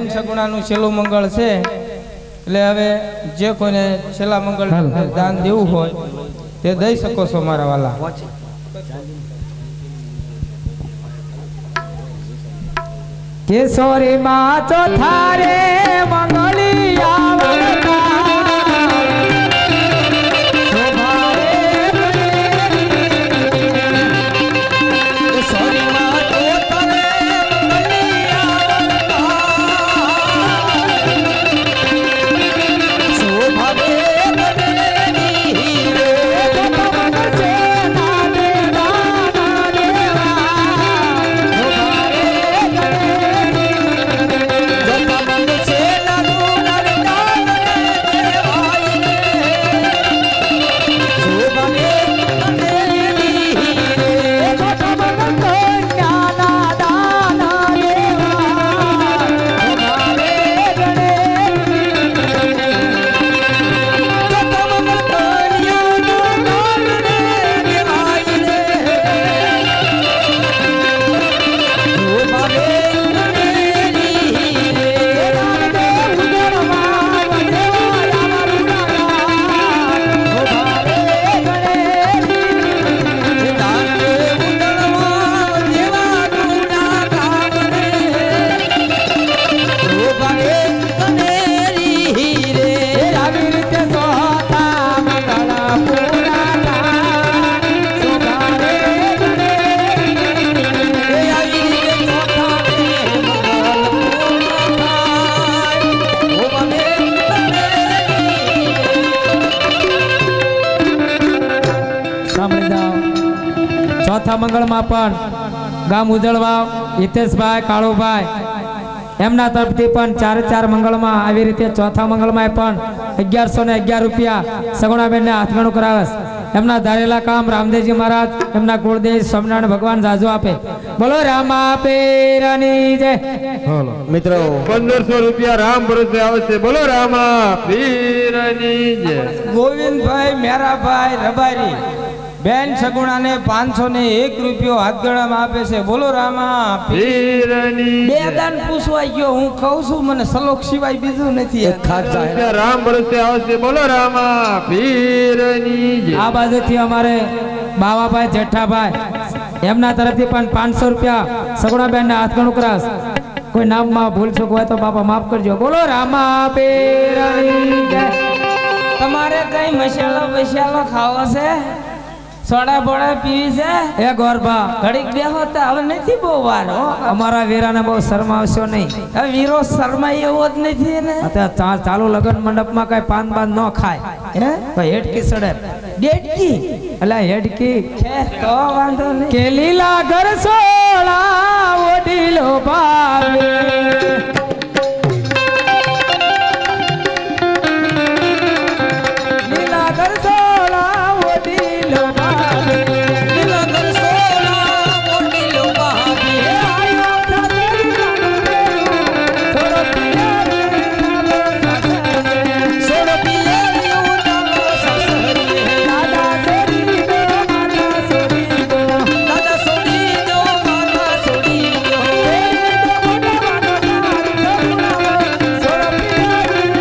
બેન સગુણાનું છેલ્લું મંગળ છે એટલે હવે જે કોઈને છેલ્લા મંગળ દાન દેવું હોય તે દઈ શકો છો મારા વાલા. કેશોરી માં ચોથા રે મંગળી આવતા ચોથા મંગળમાં પણ ગામ ઉજળવા હિતેશભાઈ કાળુભાઈ એમના તરફથી પણ ચારે ચાર મંગળમાં આવી રીતે ચોથા મંગળમાં પણ અગિયારસો ને અગિયાર રૂપિયા સગુણાબેનને હાથગણું કરાવસ. એમના ધારેલા કામ રામદેવજી મહારાજ એમના કુળદેવ સ્વામિનારાયણ ભગવાન જાજો આપે. બોલો રામા પીરની જય. મિત્રો પંદરસો રૂપિયા રામ ભરોસે આવશે. બોલો રામા પીરની જય. ગોવિંદભાઈ મેરાભાઈ રબારી બેન સગુણાને પાંચસો ને એક રૂપિયો હાથગણામાં આપે છે. બોલો રામા પીરની બે દાન પૂછવા ગયો હું કહું છું મને સલોક સિવાય બીજું નથી. રામ ભરોસે આવશે. બોલો રામા પીરની જય. આ બાજુથી અમારે બાવાભાઈ જેઠાભાઈ એમના તરફથી પણ પાંચસો રૂપિયા સગુણાબેનને હાથગણું કરાશ. કોઈ નામમાં ભૂલ ચૂક હોય તો બાપા માફ કરજો. બોલો રામા પીરની જય. તમારે કઈ મસાલો બસાલો ખાવો છે? સોડા બોડા પીવી છે? એ ગોરબા ઘડીક બેહો તો હવે નથી બહુ વાર હો. અમારા વીરાને બહુ શરમાવશો નહીં. હવે વીરો શરમાય એવો જ નથી ને. અત્યારે ચાલુ લગ્ન મંડપમાં કઈ પાન બાન ન ખાય હે તો હેડકી સડે. ડેટકી એટલે હેડકી છે તો વાંધો નહીં. કે લીલા ઘર સોળા ઓઢીલો ભાવે લીલા ઘર સોળા ઓઢીલો ભાવે લીલા ઘર સોળા ઓઢીલો ભાવે આયો સાથે થોડો પિયા સોડો પિયા ઉતાલો સસરી દાદા સોરી દો માતા સોરી દો દાદા સોરી દો માતા સોરી દો સોડો પિયા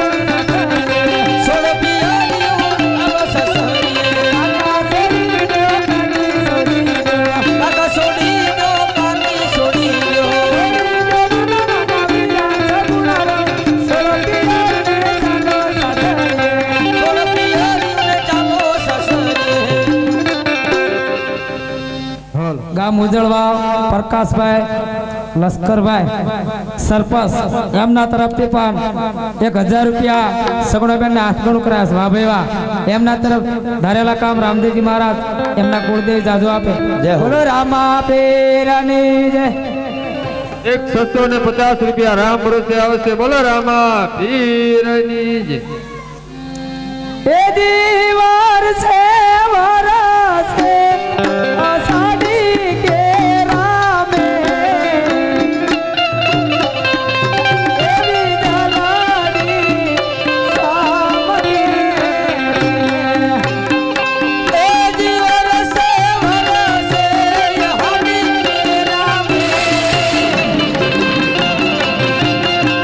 સોડો પિયા સસરી દાદા સોરી દો કાની સોરી દો દાદા સોરી દો કાની સોરી દો સોડો ગામ ઉજળવા પ્રકાશભાઈ લશ્કરભાઈ સરપંચ એમના તરફથી પણ એક હજાર રૂપિયા સગુણાબેનને હાથગણું કરાશ. વાહ ભાઈ વાહ. એમના તરફ ધારેલા કામ રામદેવજી મહારાજ એમના કુળદેવ જાજો આપે. બોલો રામા પીરની જય. એક છસો ને પચાસ રૂપિયા રામ ભરોસે આવશે. બોલો રામા પીરની જય. એ દીવાર છે વરસ છે અષાઢી કે રામે એવી જલાડી સામરી એ દીવાર છે વરસ છે અષાઢી કે રામે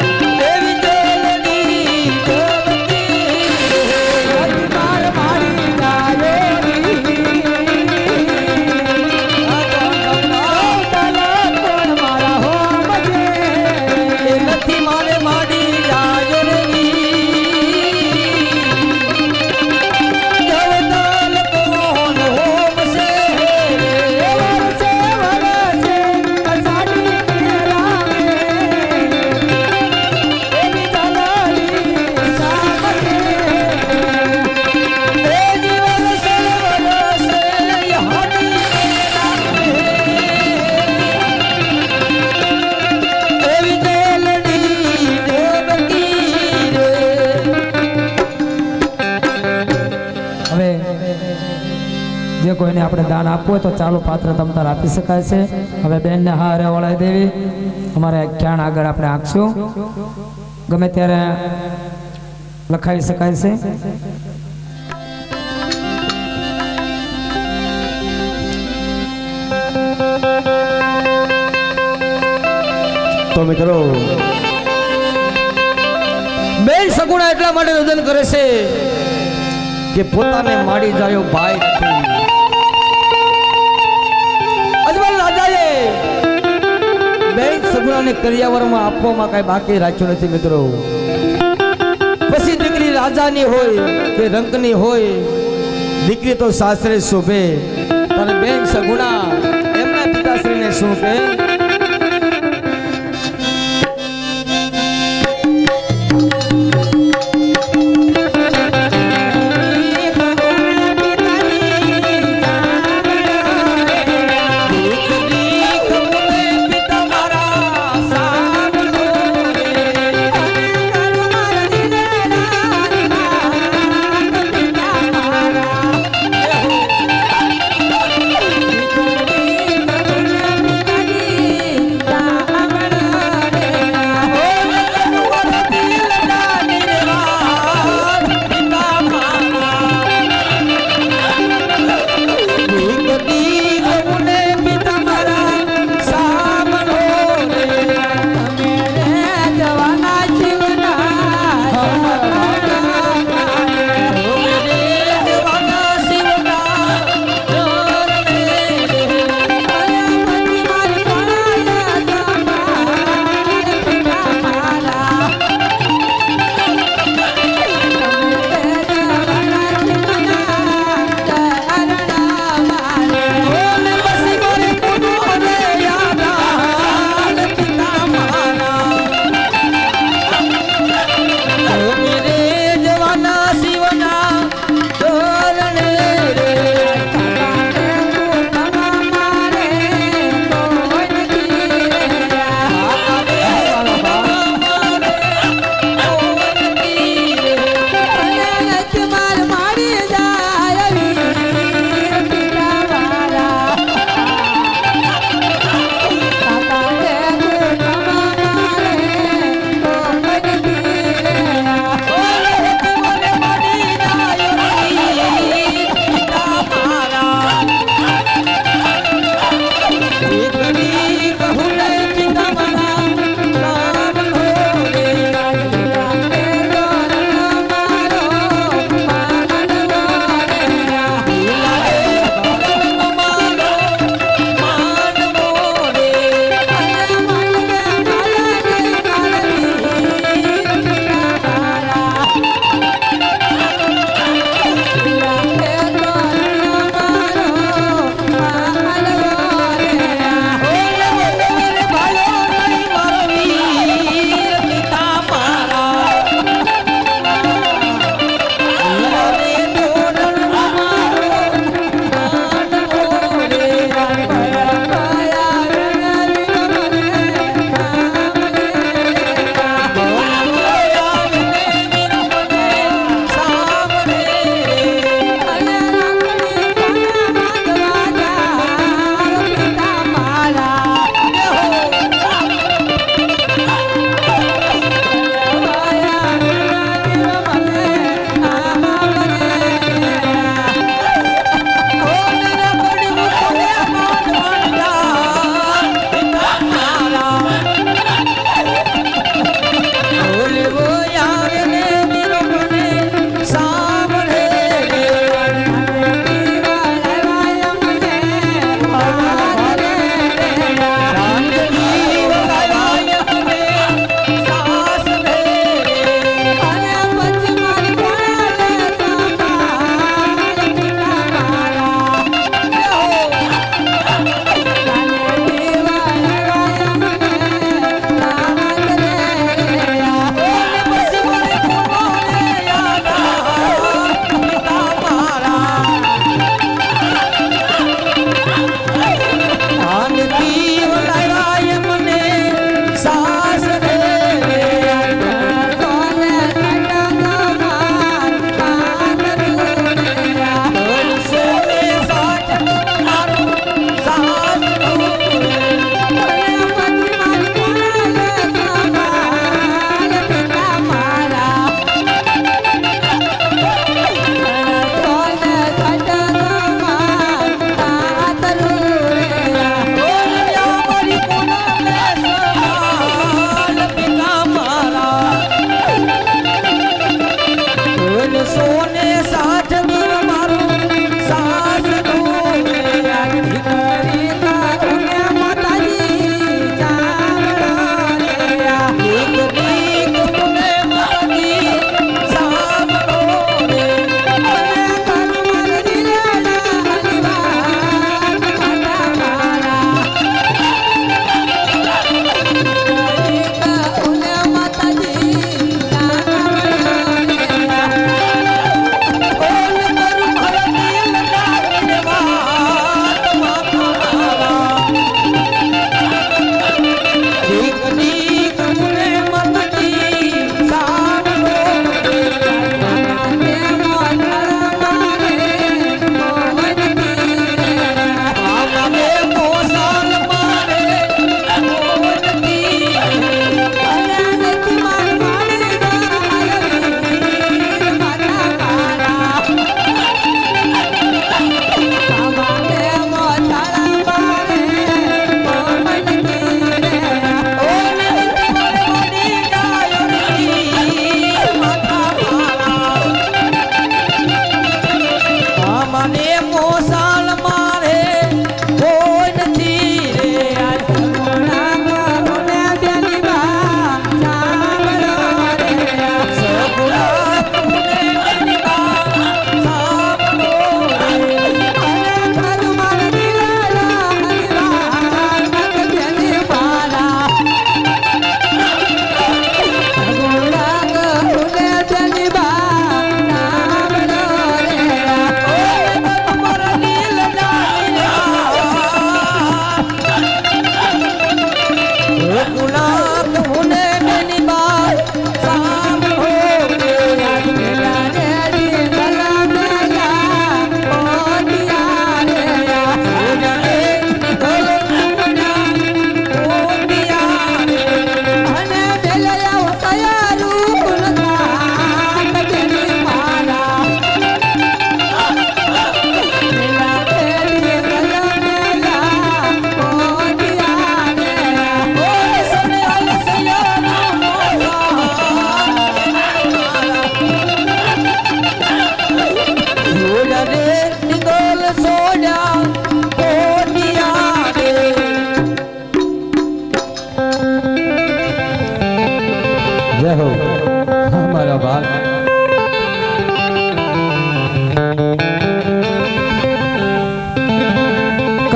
જે કોઈને આપણે દાન આપવું હોય તો ચાલુ પાત્ર તમ તાર આપી શકાય છે. હવે બેનને હારે વળાઈ દેવી અમારે ક્યાં આગળ આપણે આંકશું ગમે ત્યારે લખાવી શકાય છે. તો મિત્રો બેન સગુણા એટલા માટે રોદન કરે છે કે પોતાને માડી જાયો ભાઈ નથી. અજમલ રાજાએ બેન સગુણાને કરિયાવરમાં આપવામાં કઈ બાકી રાખ્યું નથી મિત્રો. પછી દીકરી રાજાની હોય કે રંકની હોય, દીકરી તો સાસરે શોભે. તારે બેન સગુણા એમના પિતાશ્રીને શું કે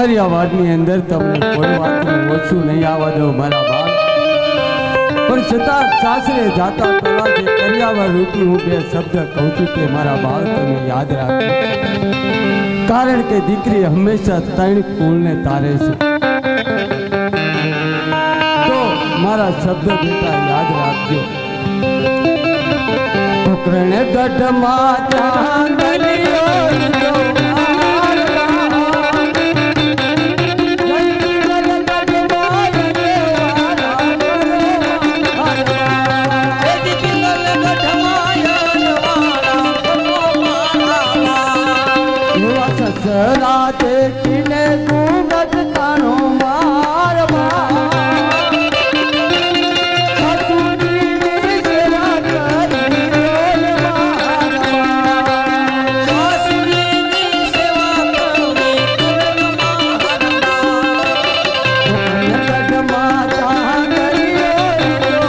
કર્યાવાડની અંદર તમને કોઈ વાતનું ઓછું નહીં આવવા દો મારા બાપ, પણ છતાં સાસરે જાતા પહેલા જે કર્યાવાડ રૂપી હું બે શબ્દ કહું છું તે મારા બાળ તમે યાદ રાખો, કારણ કે દીકરી હંમેશા ત્રણ કુળને તારે છે. તો મારા શબ્દ બેટા યાદ રાખજો. ઉકરણ ગઢમાં ચાંદલિયો લીધો રાતે કિને ગુગત તાણો મારવા સસુરીની સેવા કરી રોલ મારવા સસુરીની સેવા કરી રોલ મારવા ગઢમાં ચાંદલિયો લીધો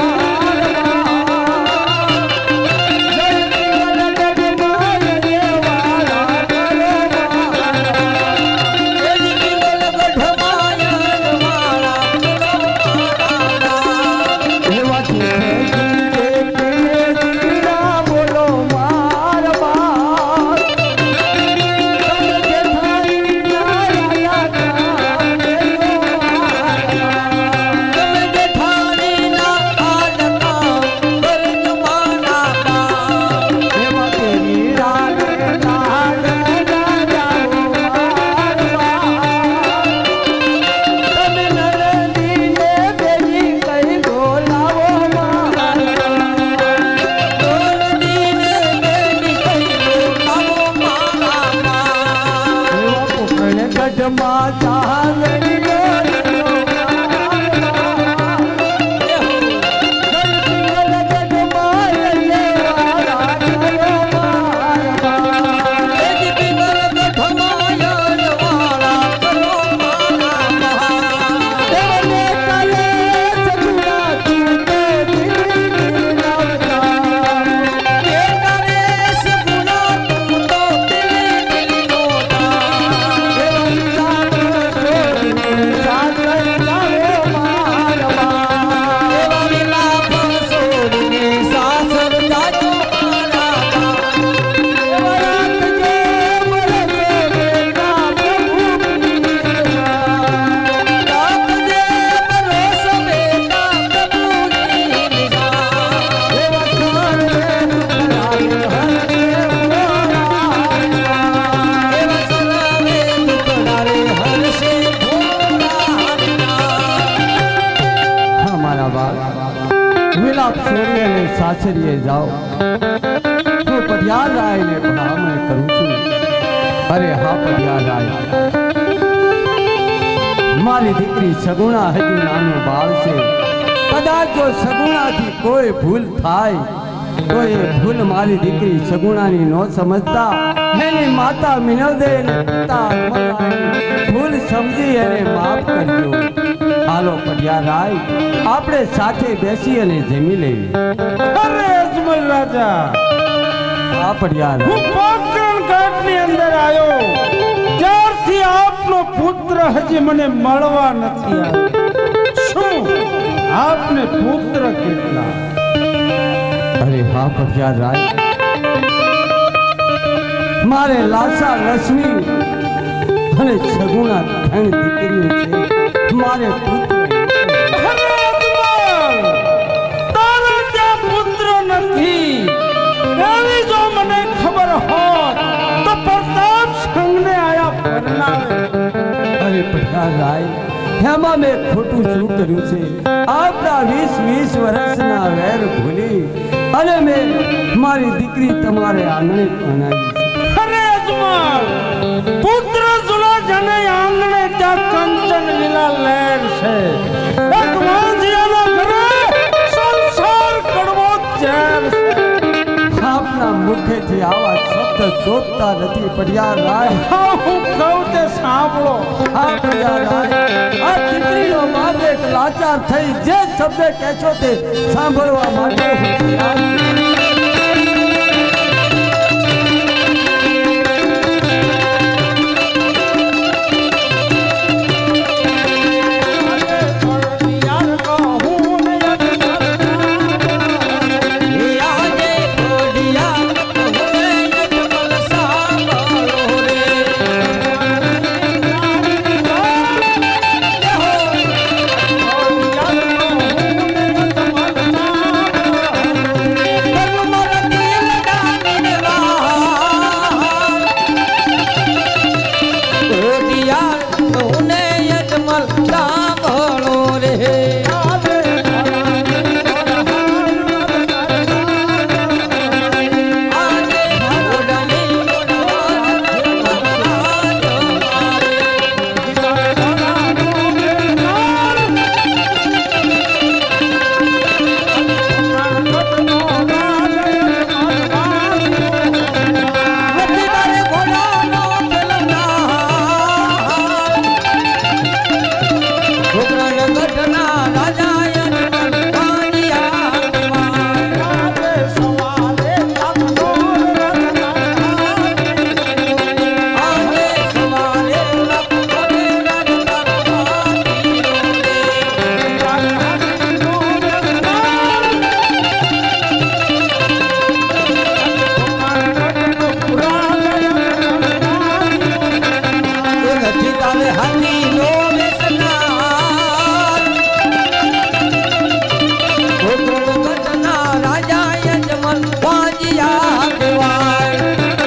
સાસરીએ જાઓ. હું પઢિયાર રાયને ભલામણ કરું છું. અરે હા પઢિયાર રાય, મારી દીકરી સગુણા હજુ નાનું બાળ છે. કદાચ જો સગુણાથી કોઈ ભૂલ થાય તો એ ભૂલ મારી દીકરી સગુણાની ન સમજતા એની માતા મિનવદે અને પિતા ભૂલ સમજી એને માફ કરજો. હાલો પઢિયાર રાય, આપણે સાથે બેસી અને જમી લઈએ. અરે અજમલ રાજા, આ પઢિયાર હું પોકરણ ઘાટની અંદર આવ્યો ત્યારથી આપનો પુત્ર હજી મને મળવા નથી આવ્યો. શું આપને પુત્ર કેટલા? અરે હા પઢિયાર રાય, મારે લાસા લક્ષ્મી અને સગુણા ત્રણ દીકરીઓ છે. મારે પુત્ર તારા ત્યાં પુત્ર નથી એવી જો મને ખબર હોત તો પ્રતાપ સંઘને આયા પરણાવે. અરે પઢિયાર રાય, એમાં મેં ખોટું શું કર્યું છે? આપણા વીસ વીસ વર્ષના વેર ભૂલી અને મેં મારી દીકરી તમારે આંગણે પરણાવી છે. અરે અજમલ, પુત્ર જુલા જને આંગણે ત્યાં કંચન લીલા લહેર છે. એક વાંજિયાના ઘરે સંસાર કડવો ઝેર છે. આપના મુખેથી આવા શબ્દ શોધતા નથી પઢિયાર રાય. હા, હું કહું તે સાંભળો. હા પઢિયાર રાય, આ દીકરીનો બાપ એક લાચાર થઈ જે શબ્દ કહેશો તે સાંભળવા માટે હું તૈયાર છું. આવે હાથીનો વેસનાર ગોત્રણ ગઢના રાજા યજમન વાજિયા કહેવાય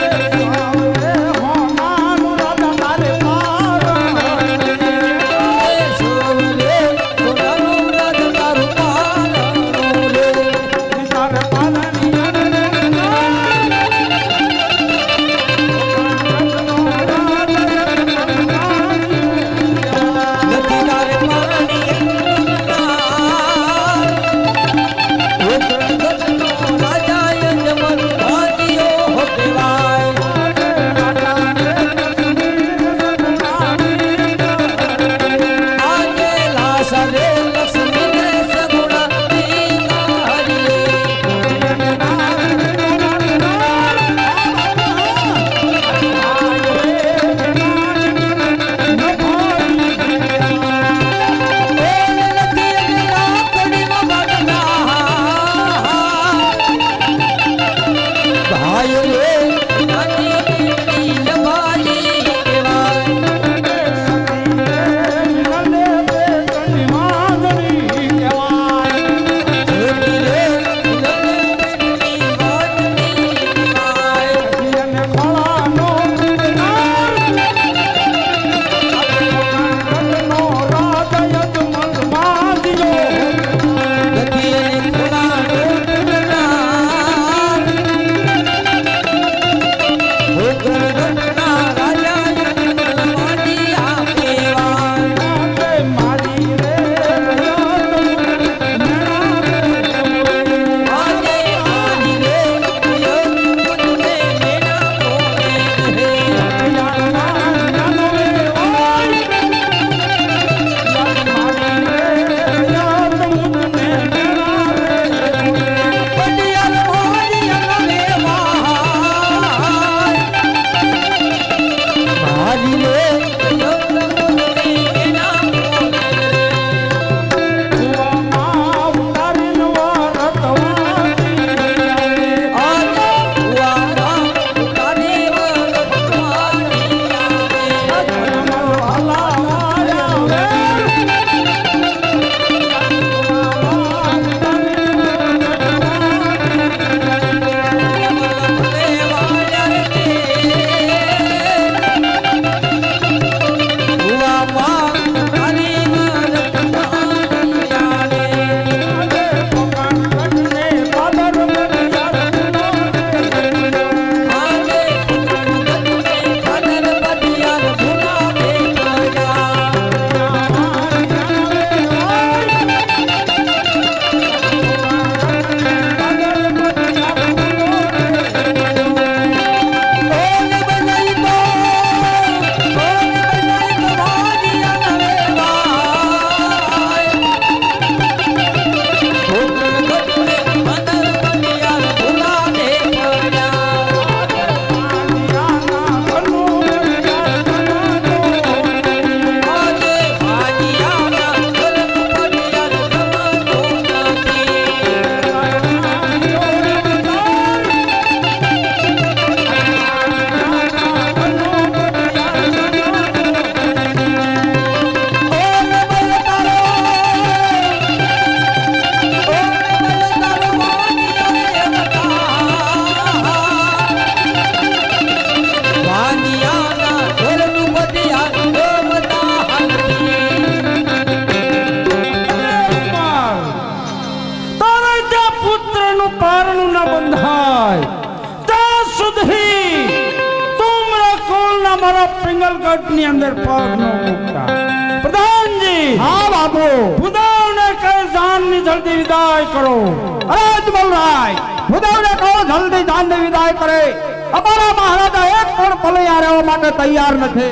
पिंगलगढ़ ની અંદર પગ નો મૂકતા પ્રધાનજી હા બાપુ ભુદાવને કહે જાન ની જલ્દી વિદાય કરો અરે અજમલરાય ભુદાવને કહો જલ્દી જાન ની વિદાય કરે અમારા મહારાજા એક પણ પલૈયા રહેવા માટે તૈયાર નથી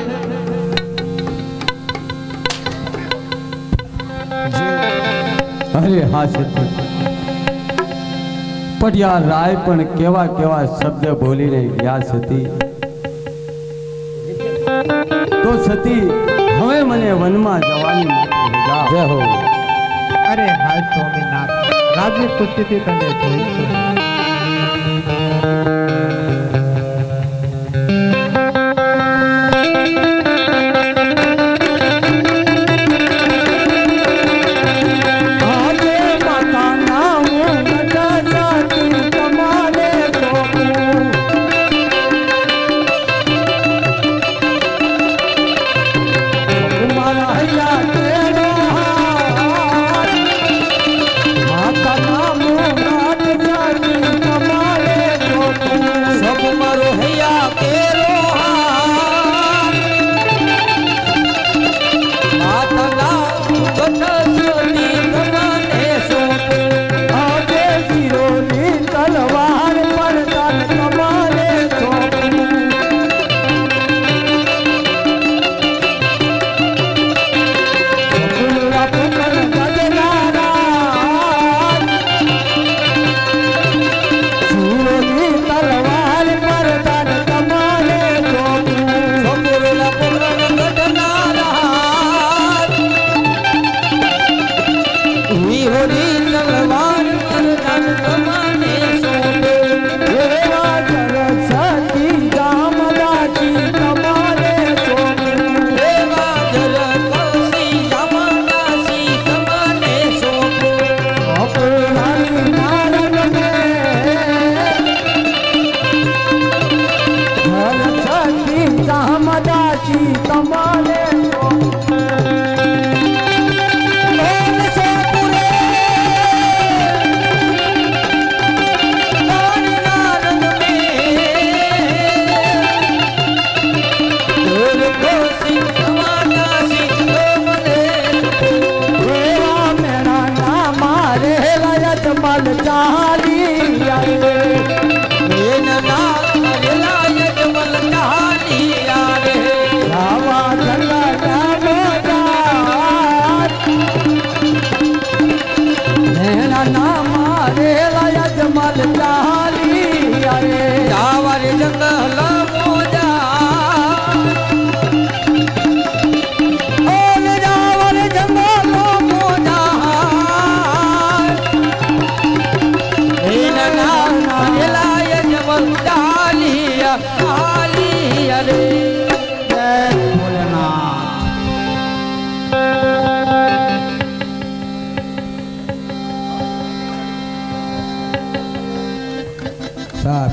અરે હા સતી પટિયાર રાય પણ કેવા કેવા શબ્દ બોલીને ગયા સતી તો સતી હવે મને વનમાં જવાની માટે જય હો અરે હાય સ્વામીનાથ રાજની ખુશીથી તને જોઈશું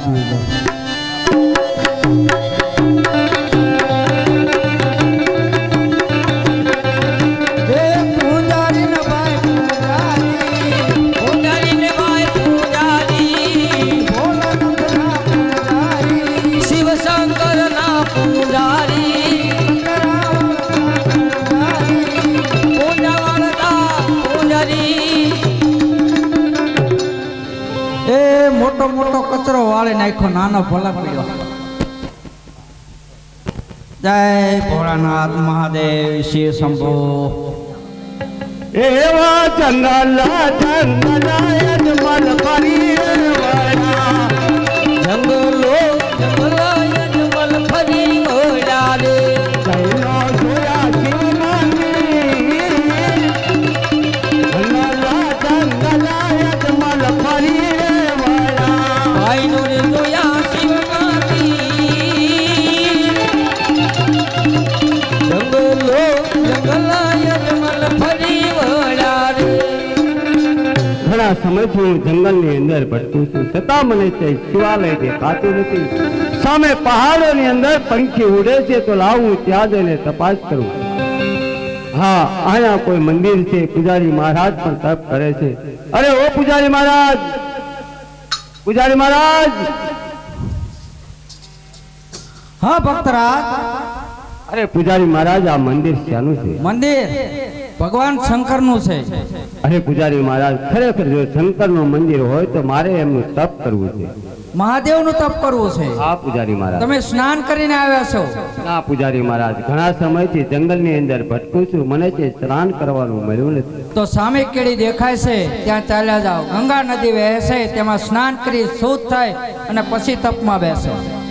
મોટો મોટો કચરો વાળી નાખ્યો, નાનો ભલા પડ્યો. જય ભોળાનાથ મહાદેવ શિવ શંભો. એવા જંગલ જંગલ અજમલ ફરી વળ્યા, જંગલો જંગલ અજમલ ફરી વળ્યા રે. જૈનો જોયા શિવ મંદિર, જંગલ જંગલ અજમલ ફરી ભાઈનો રે જોયા શિવ મંદિર, જંગલો જંગલ અજમલ ફરી વળ્યા રે. ઘણા સમયથી હું જંગલની અંદર ભટકું છું, છતાં મને તે શિવાલય દેખાતું નથી. સામે પહાડોની અંદર પંખી ઉડે છે, તો લાવું ત્યાં જઈને તપાસ કરું. હા, અહીંયા કોઈ મંદિર છે, પૂજારી મહારાજ પણ તપ કરે છે. અરે ઓ પૂજારી મહારાજ, પૂજારી મહારાજ. હા ભક્તરાજ. અરે પૂજારી મહારાજ, આ મંદિર શાનું છે? મંદિર ભગવાન શંકર નું છે. અરે પૂજારી મહારાજ, ખરેખર જો શંકર નું મંદિર હોય તો મારે એમનું તપ કરવું છે. મહાદેવ નું તપ કરવું છે. હા પૂજારી મહારાજ. તમે સ્નાન કરીને આવ્યા છો? ના પૂજારી મહારાજ, ઘણા સમયથી જંગલની અંદર ભટકું છું, મને તે સ્નાન કરવાનું મળ્યું નથી. તો સામે કેડી દેખાય છે ત્યાં ચાલ્યા જાઓ. ગંગા નદી વહે છે, તેમાં સ્નાન કરી શુદ્ધ થાય અને પછી તપમાં બેસો.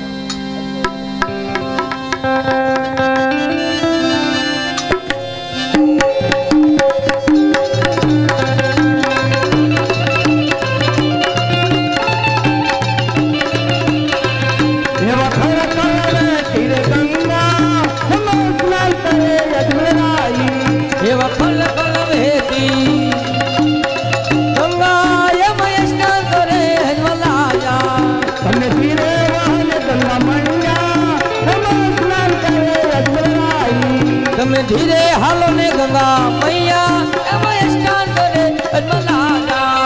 એવા ફલ ફલ વહેતી ગંગા યમય સ્નાન કરે હજવલાયા. તમને ધીરે વાહને ગંગા મૈયા સ્નાન કરે અજમલાઈ. તમે ધીરે હાલો ને ગંગા મૈયા યમય સ્નાન કરે હજવલાયા.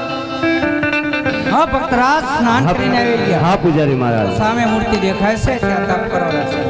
હા ભક્તરાજ, સ્નાન કરીને આવી ગયા. હા પૂજારી મહારાજ. સામે મૂર્તિ દેખાય છે ત્યાં તપ કરવાના છે.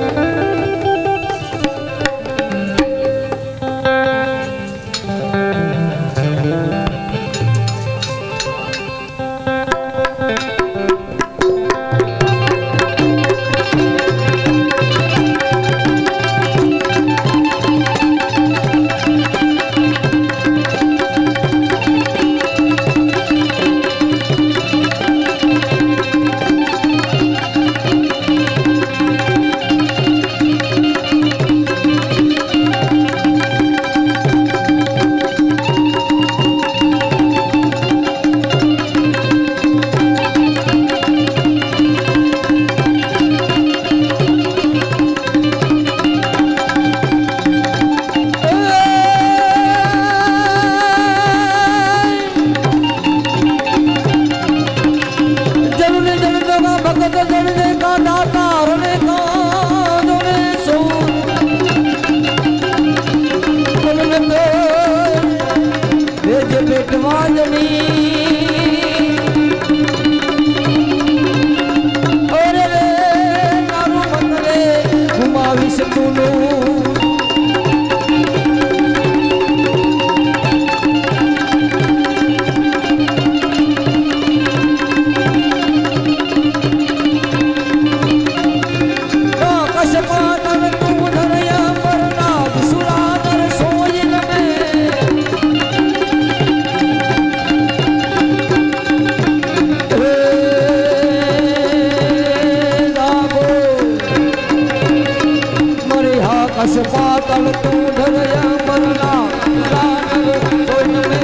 પાતળ તું ધરયા મરના રાનર સોન મે.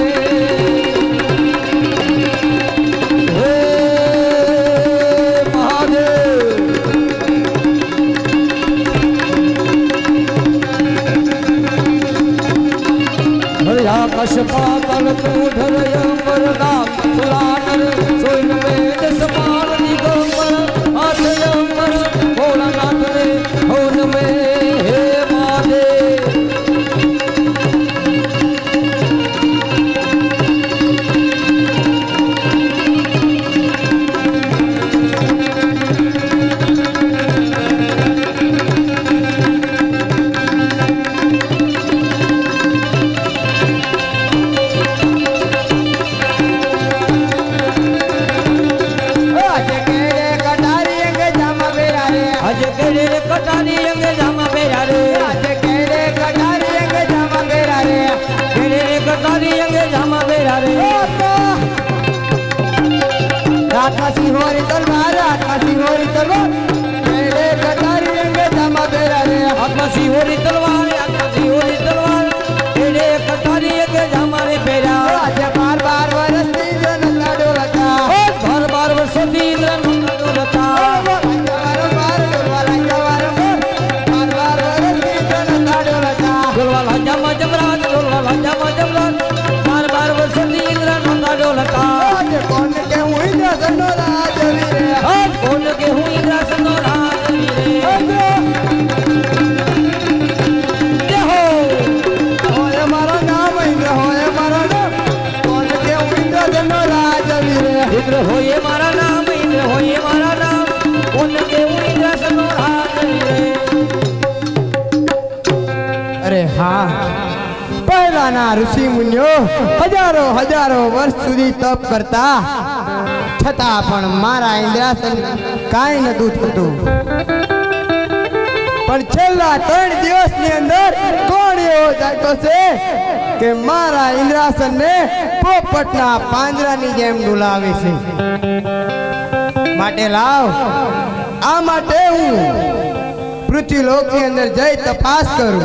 હે મહાદેવ. હરિયા કશ પાતળ તું ધરયા મરના રાનર સોન મે. દસ બાર નિગમ हाथમાં સિંહોરી તલવાર હાથમાં સિંહોરી તલવાર પેડે કટારી રંગે જામા પહેરા રે હાથમાં સિંહોરી તલવાર હાથમાં સિંહોરી તલવાર પેડે કટારી રંગે જામા રે પહેરા આજે બાર બાર વર્ષથી જન લાડો લતા બાર બાર વર્ષથી ઇન્દ્ર લાડો લતા વારંવાર ડોલવા લાગ્યા વારંવાર બાર બાર વર્ષથી જન લાડો લતા ડોલવા લાગ્યામાં જમરાજ ડોલવા લાગ્યામાં જમરાજ બાર બાર વર્ષથી ઇન્દ્ર લાડો લતા આજે કોણ કે હું ઇન્દ્રાસનનો રાજ વીરે આજ કોણ કે હું ઇન્દ્રાસનનો રાજ વીરે જય હો હોય મારો નામ ઇન્દ્ર હોય મારો નામ કોણ કે હું ઇન્દ્રાસનનો રાજ વીરે ઇન્દ્ર હોય મારા નામ ઇન્દ્ર હોય મારા નામ કોણ કે હું ઇન્દ્રાસનનો રાજ વીરે અરે હા પહેલાના ઋષિ મુનિઓ હજારો હજારો વર્ષ સુધી તપ કરતા છતાં પણ મારા ઇન્દ્રાસન કાંઈ નતું થતું પણ છેલ્લા ત્રણ દિવસની અંદર કોણ એવો જાગ્યો છે કે મારા ઇન્દ્રાસનને પોપટના પાંજરાની જેમ ડુલાવે છે માટે લાવ આ માટે હું પૃથ્વીલોકની અંદર જઈ તપાસ કરું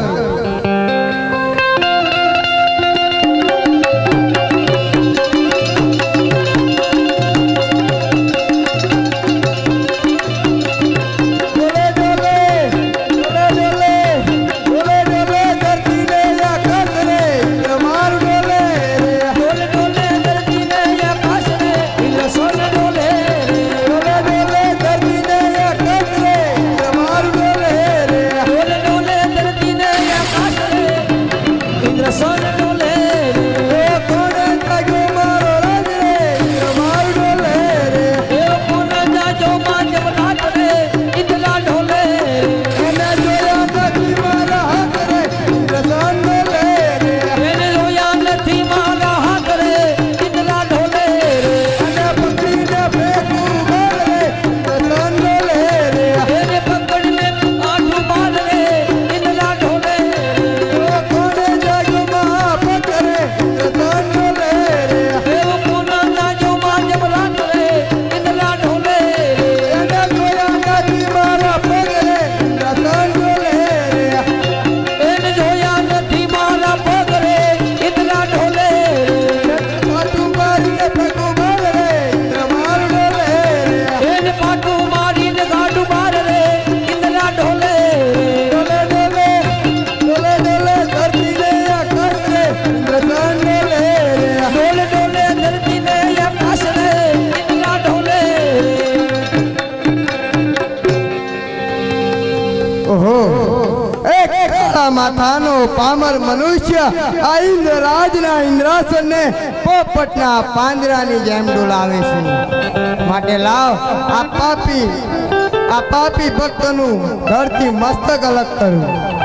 માથાનો પામર મનુષ્ય આ ઇન્દ્રરાજના ઇન્દ્રાસનને પોપટના પાંજરાની જેમ ડોલાવે છે માટે લાવ આ પાપી આ પાપી ભક્તનું ઘરથી મસ્તક અલગ કરું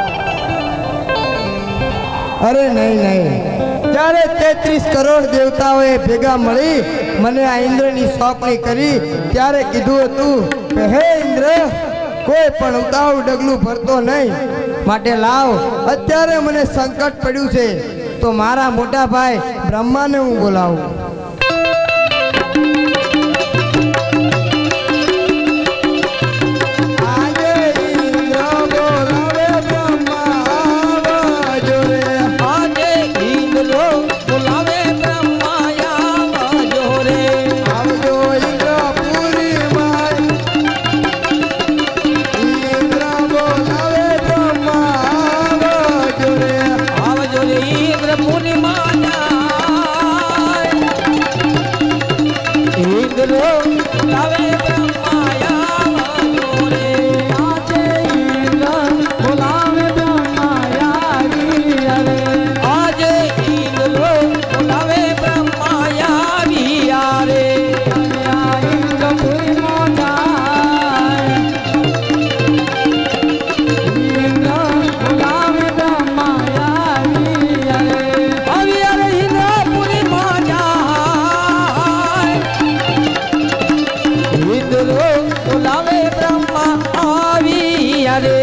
અરે નહીં નહીં જ્યારે તેત્રીસ કરોડ દેવતાઓએ ભેગા મળી મને આ ઇન્દ્રની સોંપણી કરી ત્યારે કીધું હતું કે હે ઇન્દ્ર કોઈ પણ ઉતાવળ ડગલું ભરતો નહીં માટે લાવ અત્યારે મને સંકટ પડ્યું છે તો મારા મોટા ભાઈ બ્રહ્માને હું બોલાવું આજે ઇન્દ્ર બોલાવે બ્રહ્મા આવજો રે આજે ઇન્દ્ર બોલાવે બ્રહ્મા આવજો રે આવજો ઇન્દ્રપુરી માં ઇન્દ્ર બોલાવે બ્રહ્મા આવજો રે આવજો રે ઇન્દ્ર પૂર્ણિમા ઇન્દ્ર બોલાવે બ્રહ્મા આવજો રે આજે ઇન્દ્ર બોલાવે બ્રહ્મા આવી રે આજે ઇન્દ્ર બોલાવે બ્રહ્મા આવી રે ઇન્દ્ર પૂર્ણિમા જાય ઇન્દ્ર બોલાવે બ્રહ્મા આવી રે આવી રે ઇન્દ્ર પૂર્ણિમા જાય ઇન્દ્ર બોલાવે બ્રહ્મા આવી રે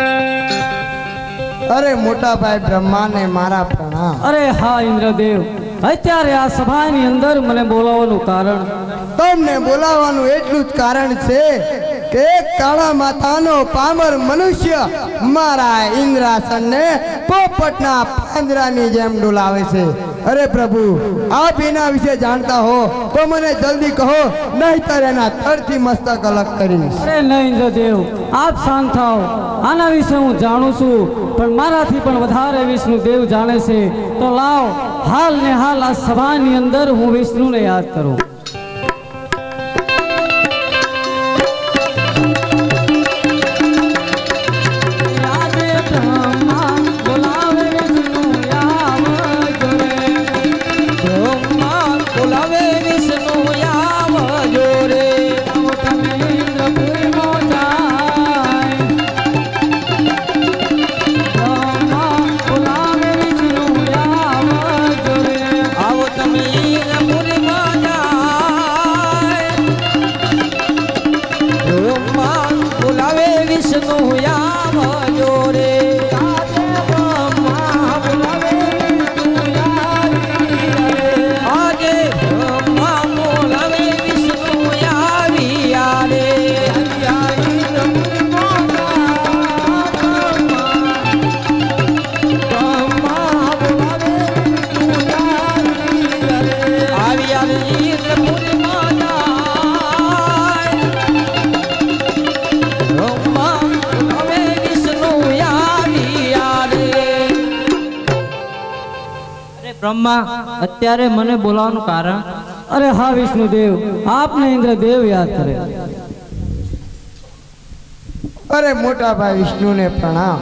અરે મોટા ભાઈ બ્રહ્માને મારા પ્રણામ અરે હા ઇન્દ્રદેવ અત્યારે આ સભાની અંદર મને બોલાવવાનું કારણ તમને બોલાવવાનું એટલું જ કારણ છે કે એક કાળા માથાનો પામર મનુષ્ય મારા ઇન્દ્રાસનને પોપટના પાંજરાની જેમ ડોલાવે છે. અરે પ્રભુ, આપ એના વિશે જાણતા હો તો મને જલ્દી કહો, નહીંતર એના તરથી મસ્તક અલગ કરીશ. અરે નહીં ઇન્દ્રદેવ, આપ શાંત થાઓ. આના વિશે હું જાણું છું, પણ મારાથી પણ વધારે વિષ્ણુદેવ જાણે છે. તો લાવ હાલ ને હાલ આ સભાની અંદર હું વિષ્ણુને યાદ કરું. બ્રહ્મા, અત્યારે મને બોલાવવાનું કારણ? અરે હા વિષ્ણુદેવ, આપને ઇન્દ્રદેવ યાદ કરે. અરે મોટા ભાઈ વિષ્ણુને પ્રણામ.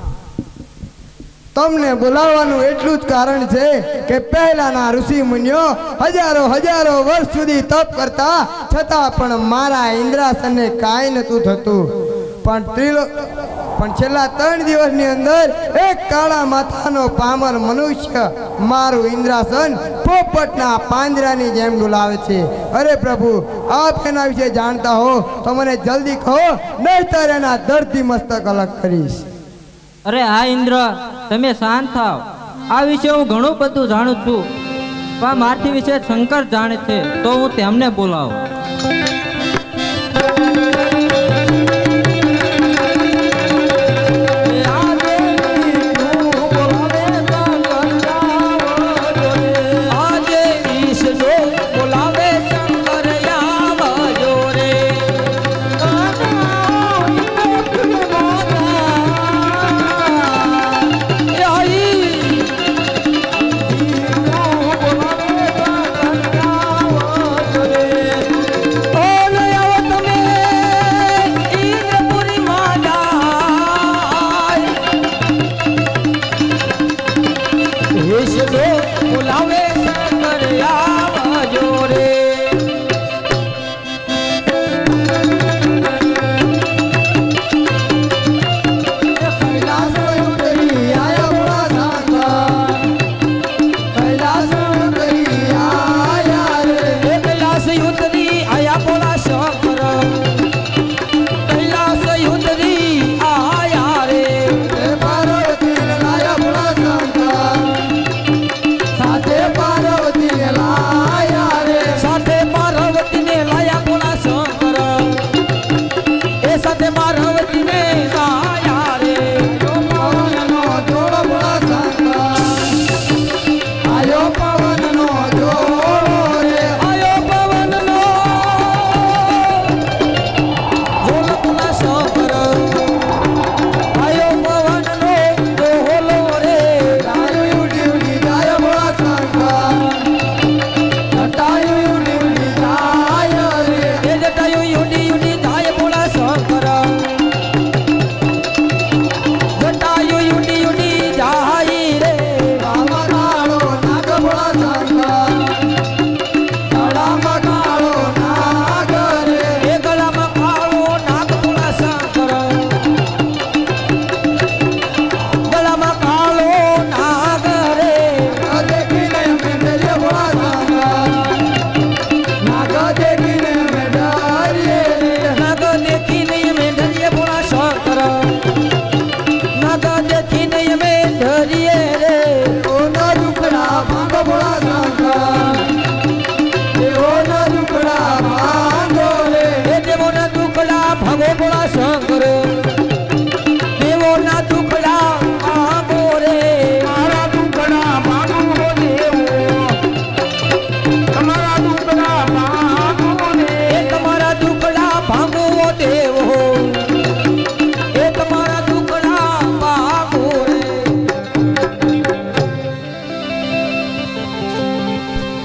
તમને બોલાવવાનું એટલું જ કારણ છે કે પહેલાના ઋષિ મુનિઓ હજારો હજારો વર્ષ સુધી તપ કરતા છતાં પણ મારા ઇન્દ્રાસનને કાંઈ નતું થતું. પણ ત્રિલો પણ છેલ્લા ત્રણ દિવસની અંદર એક કાળા માથાનો પામર મનુષ્ય મારું ઇન્દ્રાસન પોપટના પાંજરાની જેમ ડોલાવે છે. અરે પ્રભુ, આપ એના વિશે જાણતા હો તો મને જલ્દી કહો, નહીંતર એના દર્દથી મસ્તક અલગ કરીશ. અરે હા ઇન્દ્ર, તમે શાંત થાવ. આ વિશે હું ઘણું બધું જાણું છું, પણ મારથી વિશે શંકર જાણે છે, તો હું તેમને બોલાવું.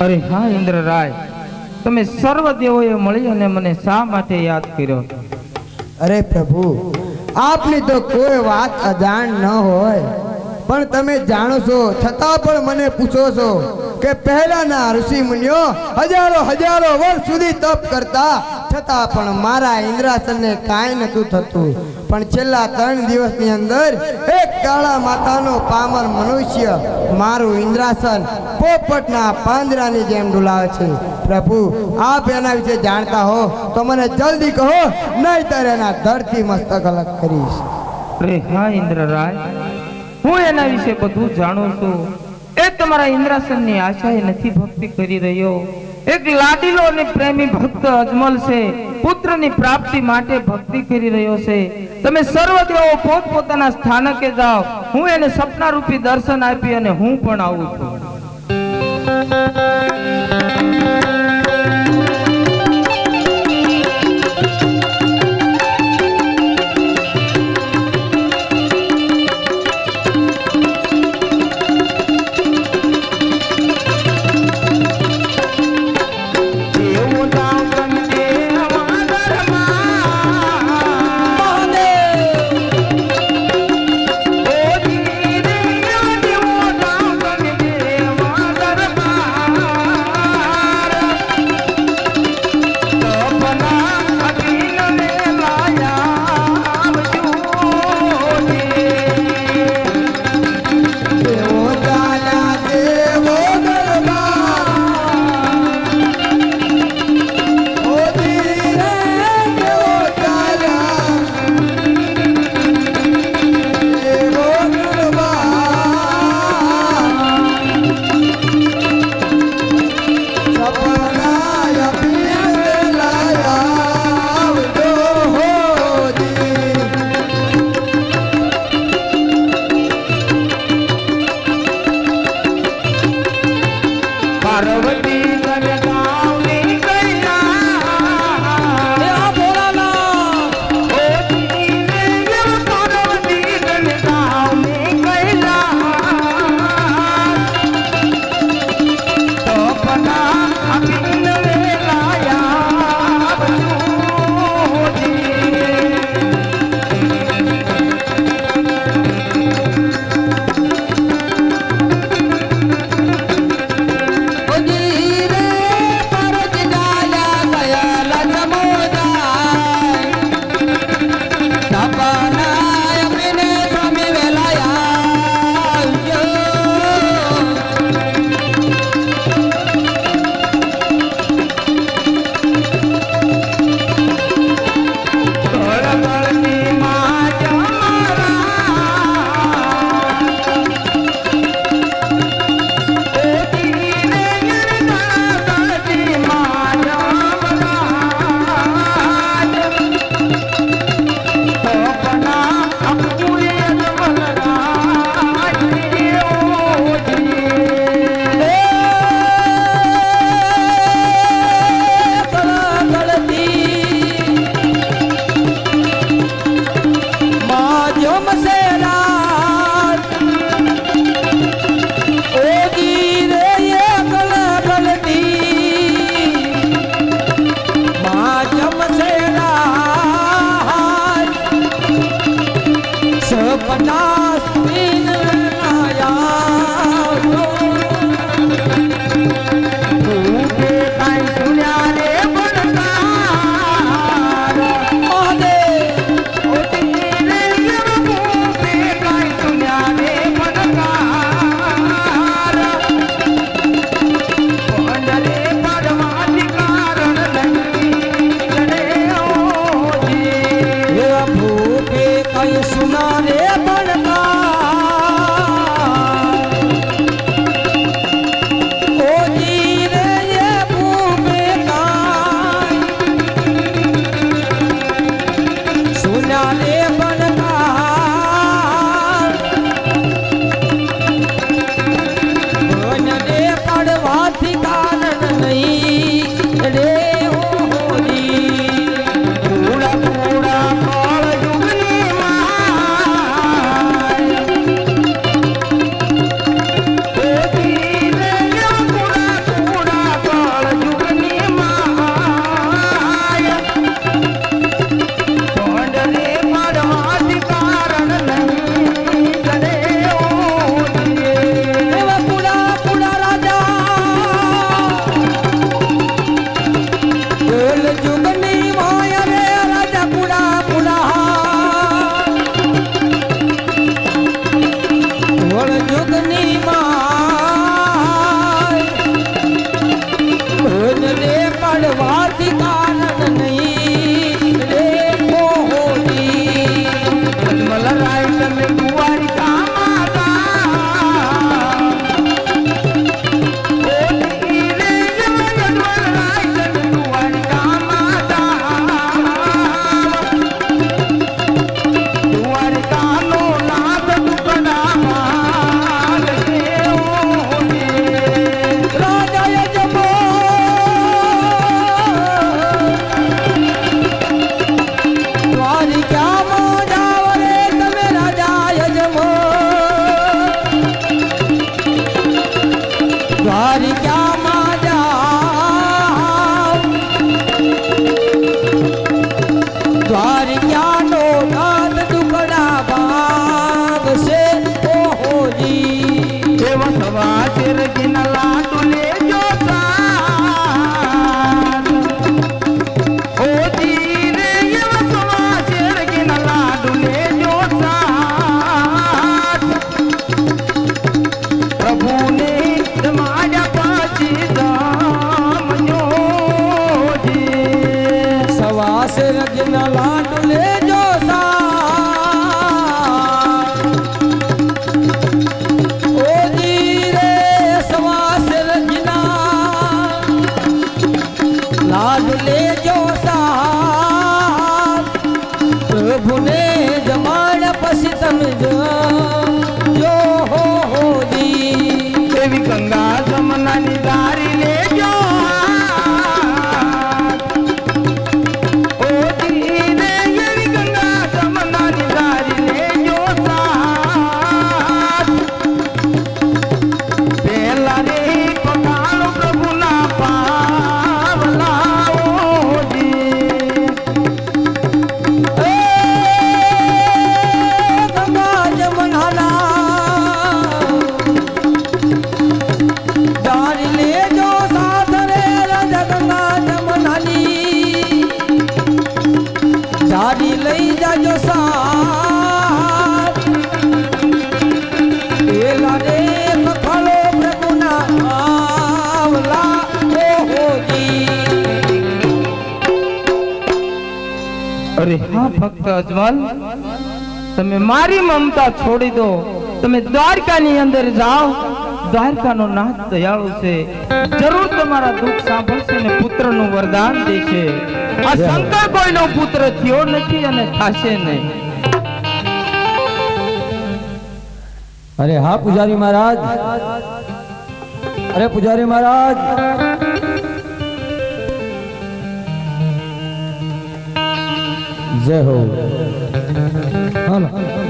अरे हाँ इंद्र राय, तमे सर्व देवोए मળી અને મને શા માટે યાદ કર્યો? अरे प्रभु, आपनी तो कोई बात अजाण न होय, पण तमे जाणो छो छतां पण मने पूछो छो के पहलाना ऋषि मुनियो हजारों हजारों वर्ष सुधी तप करता छतां पण मारा इंद्रासन ने काई नतुं थतुं, पण छेल्ला त्रण दिवसनी अंदर एक काळा मातानो पामर मनुष्य मारू इंद्रासन पोपटना પાંદરાની જેમ ડુલાવે છે। प्रभु, आप एना विषे जानता हो तो मने जल्दी कहो, नहींतर एना धरती मस्तक अलग करीश। अरे हाँ इंद्र राय, हूँ एना विषे बधुं जाणुं छुं। ए तमारा इंद्रासननी आशाए नथी भक्ति करी रह्यो। एक लाडीलो अने प्रेमी भक्त अजमल से पुत्रनी प्राप्ति माटे भक्ति करी रह्यो छे। तमे सर्वदेवो पोतपोताना स्थानके जाओ, हूँ एने सपना रूपी दर्शन आपी अने हूँ पण आવું છું। सुना रे बनका તમે જો જો હો હોજી દેવી ગંગા જમનાની દારી લેજો ઓજી રે એવી ગંગા જમનાની દારી લેજો સાથ પેલા રે પધારો પ્રભુના પાવલા ઓજી એ ગંગા જમનાના દારી લેજો સાથ રે રાજ ગંગા જમનાની દારી લઈ જાજો સાથ પેલા રે પખાલો પ્રભુના આવલા ઓહોજી અરે હા ભક્ત અજમલ તમે મારી મમતા છોડી દો તમે દ્વારકાની અંદર જાઓ દ્વારકાનો નાથ દયાળુ છે જરૂર તમારા દુઃખ સાંભળશે ને પુત્રનું વરદાન દેશે આ શંકર કોઈનો પુત્ર થયો નથી અને થાશે નહીં અરે હા પૂજારી મહારાજ, અરે પૂજારી મહારાજ, જય હો. હાલો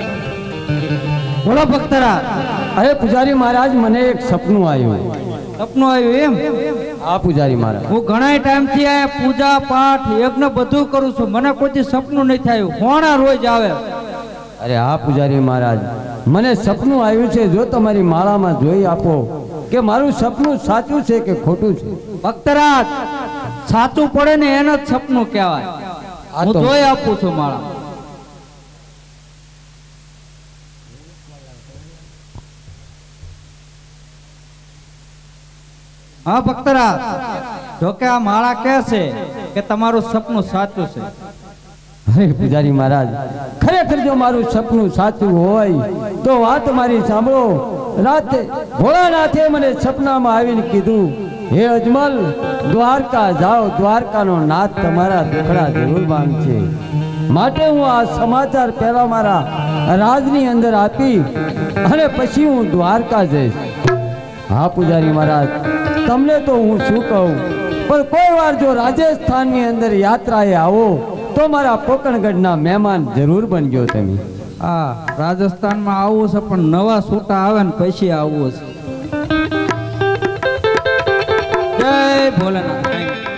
બોલો ભક્તરા. અરે પૂજારી મહારાજ, મને એક સપનું આવ્યું. સપનું આવ્યું એમ? હા પૂજારી મહારાજ, હું ઘણા ટાઈમ થી આ પૂજા પાઠ યજ્ઞ બધું કરું છું, મને કોઈ સપનું નહીં થયું. હોણા રોજ આવે. અરે હા પૂજારી મહારાજ, મને સપનું આવ્યું છે. જો તમારી માળામાં જોઈ આપો કે મારું સપનું સાચું છે કે ખોટું છે. ભક્તરાજ, સાચું પડે ને એને જ સપનું કહેવાય. આ હું તો જોઈ આપું છું માળા. હા ભક્તરાજ, જો કે આ માળા કહે છે કે તમારું સપનું સાચું છે. અરે પૂજારી મહારાજ, ખરેખર જો મારું સપનું સાચું હોય તો વાત મારી સાંભળો. રાતે ભોળાનાથે મને સપનામાં આવીને કીધું, હે અજમલ, દ્વારકા જાઓ, દ્વારકાનો નાથ તમારા દુખડા જરૂર માંગશે. માટે હું આ સમાચાર પહેલા મારા રાજની અંદર આપી અને પછી હું દ્વારકા જઈશ. હા પૂજારી મહારાજ, તમને તો હું શું કહું, પણ કોઈ વાર જો રાજસ્થાનની અંદર યાત્રાએ આવો તો મારા પોકણગઢના મહેમાન જરૂર બનજો તમે. હા, રાજસ્થાનમાં આવવું છે પણ નવા સૂટા આવે ને પછી આવવું છે. જય ભોલેનાથ.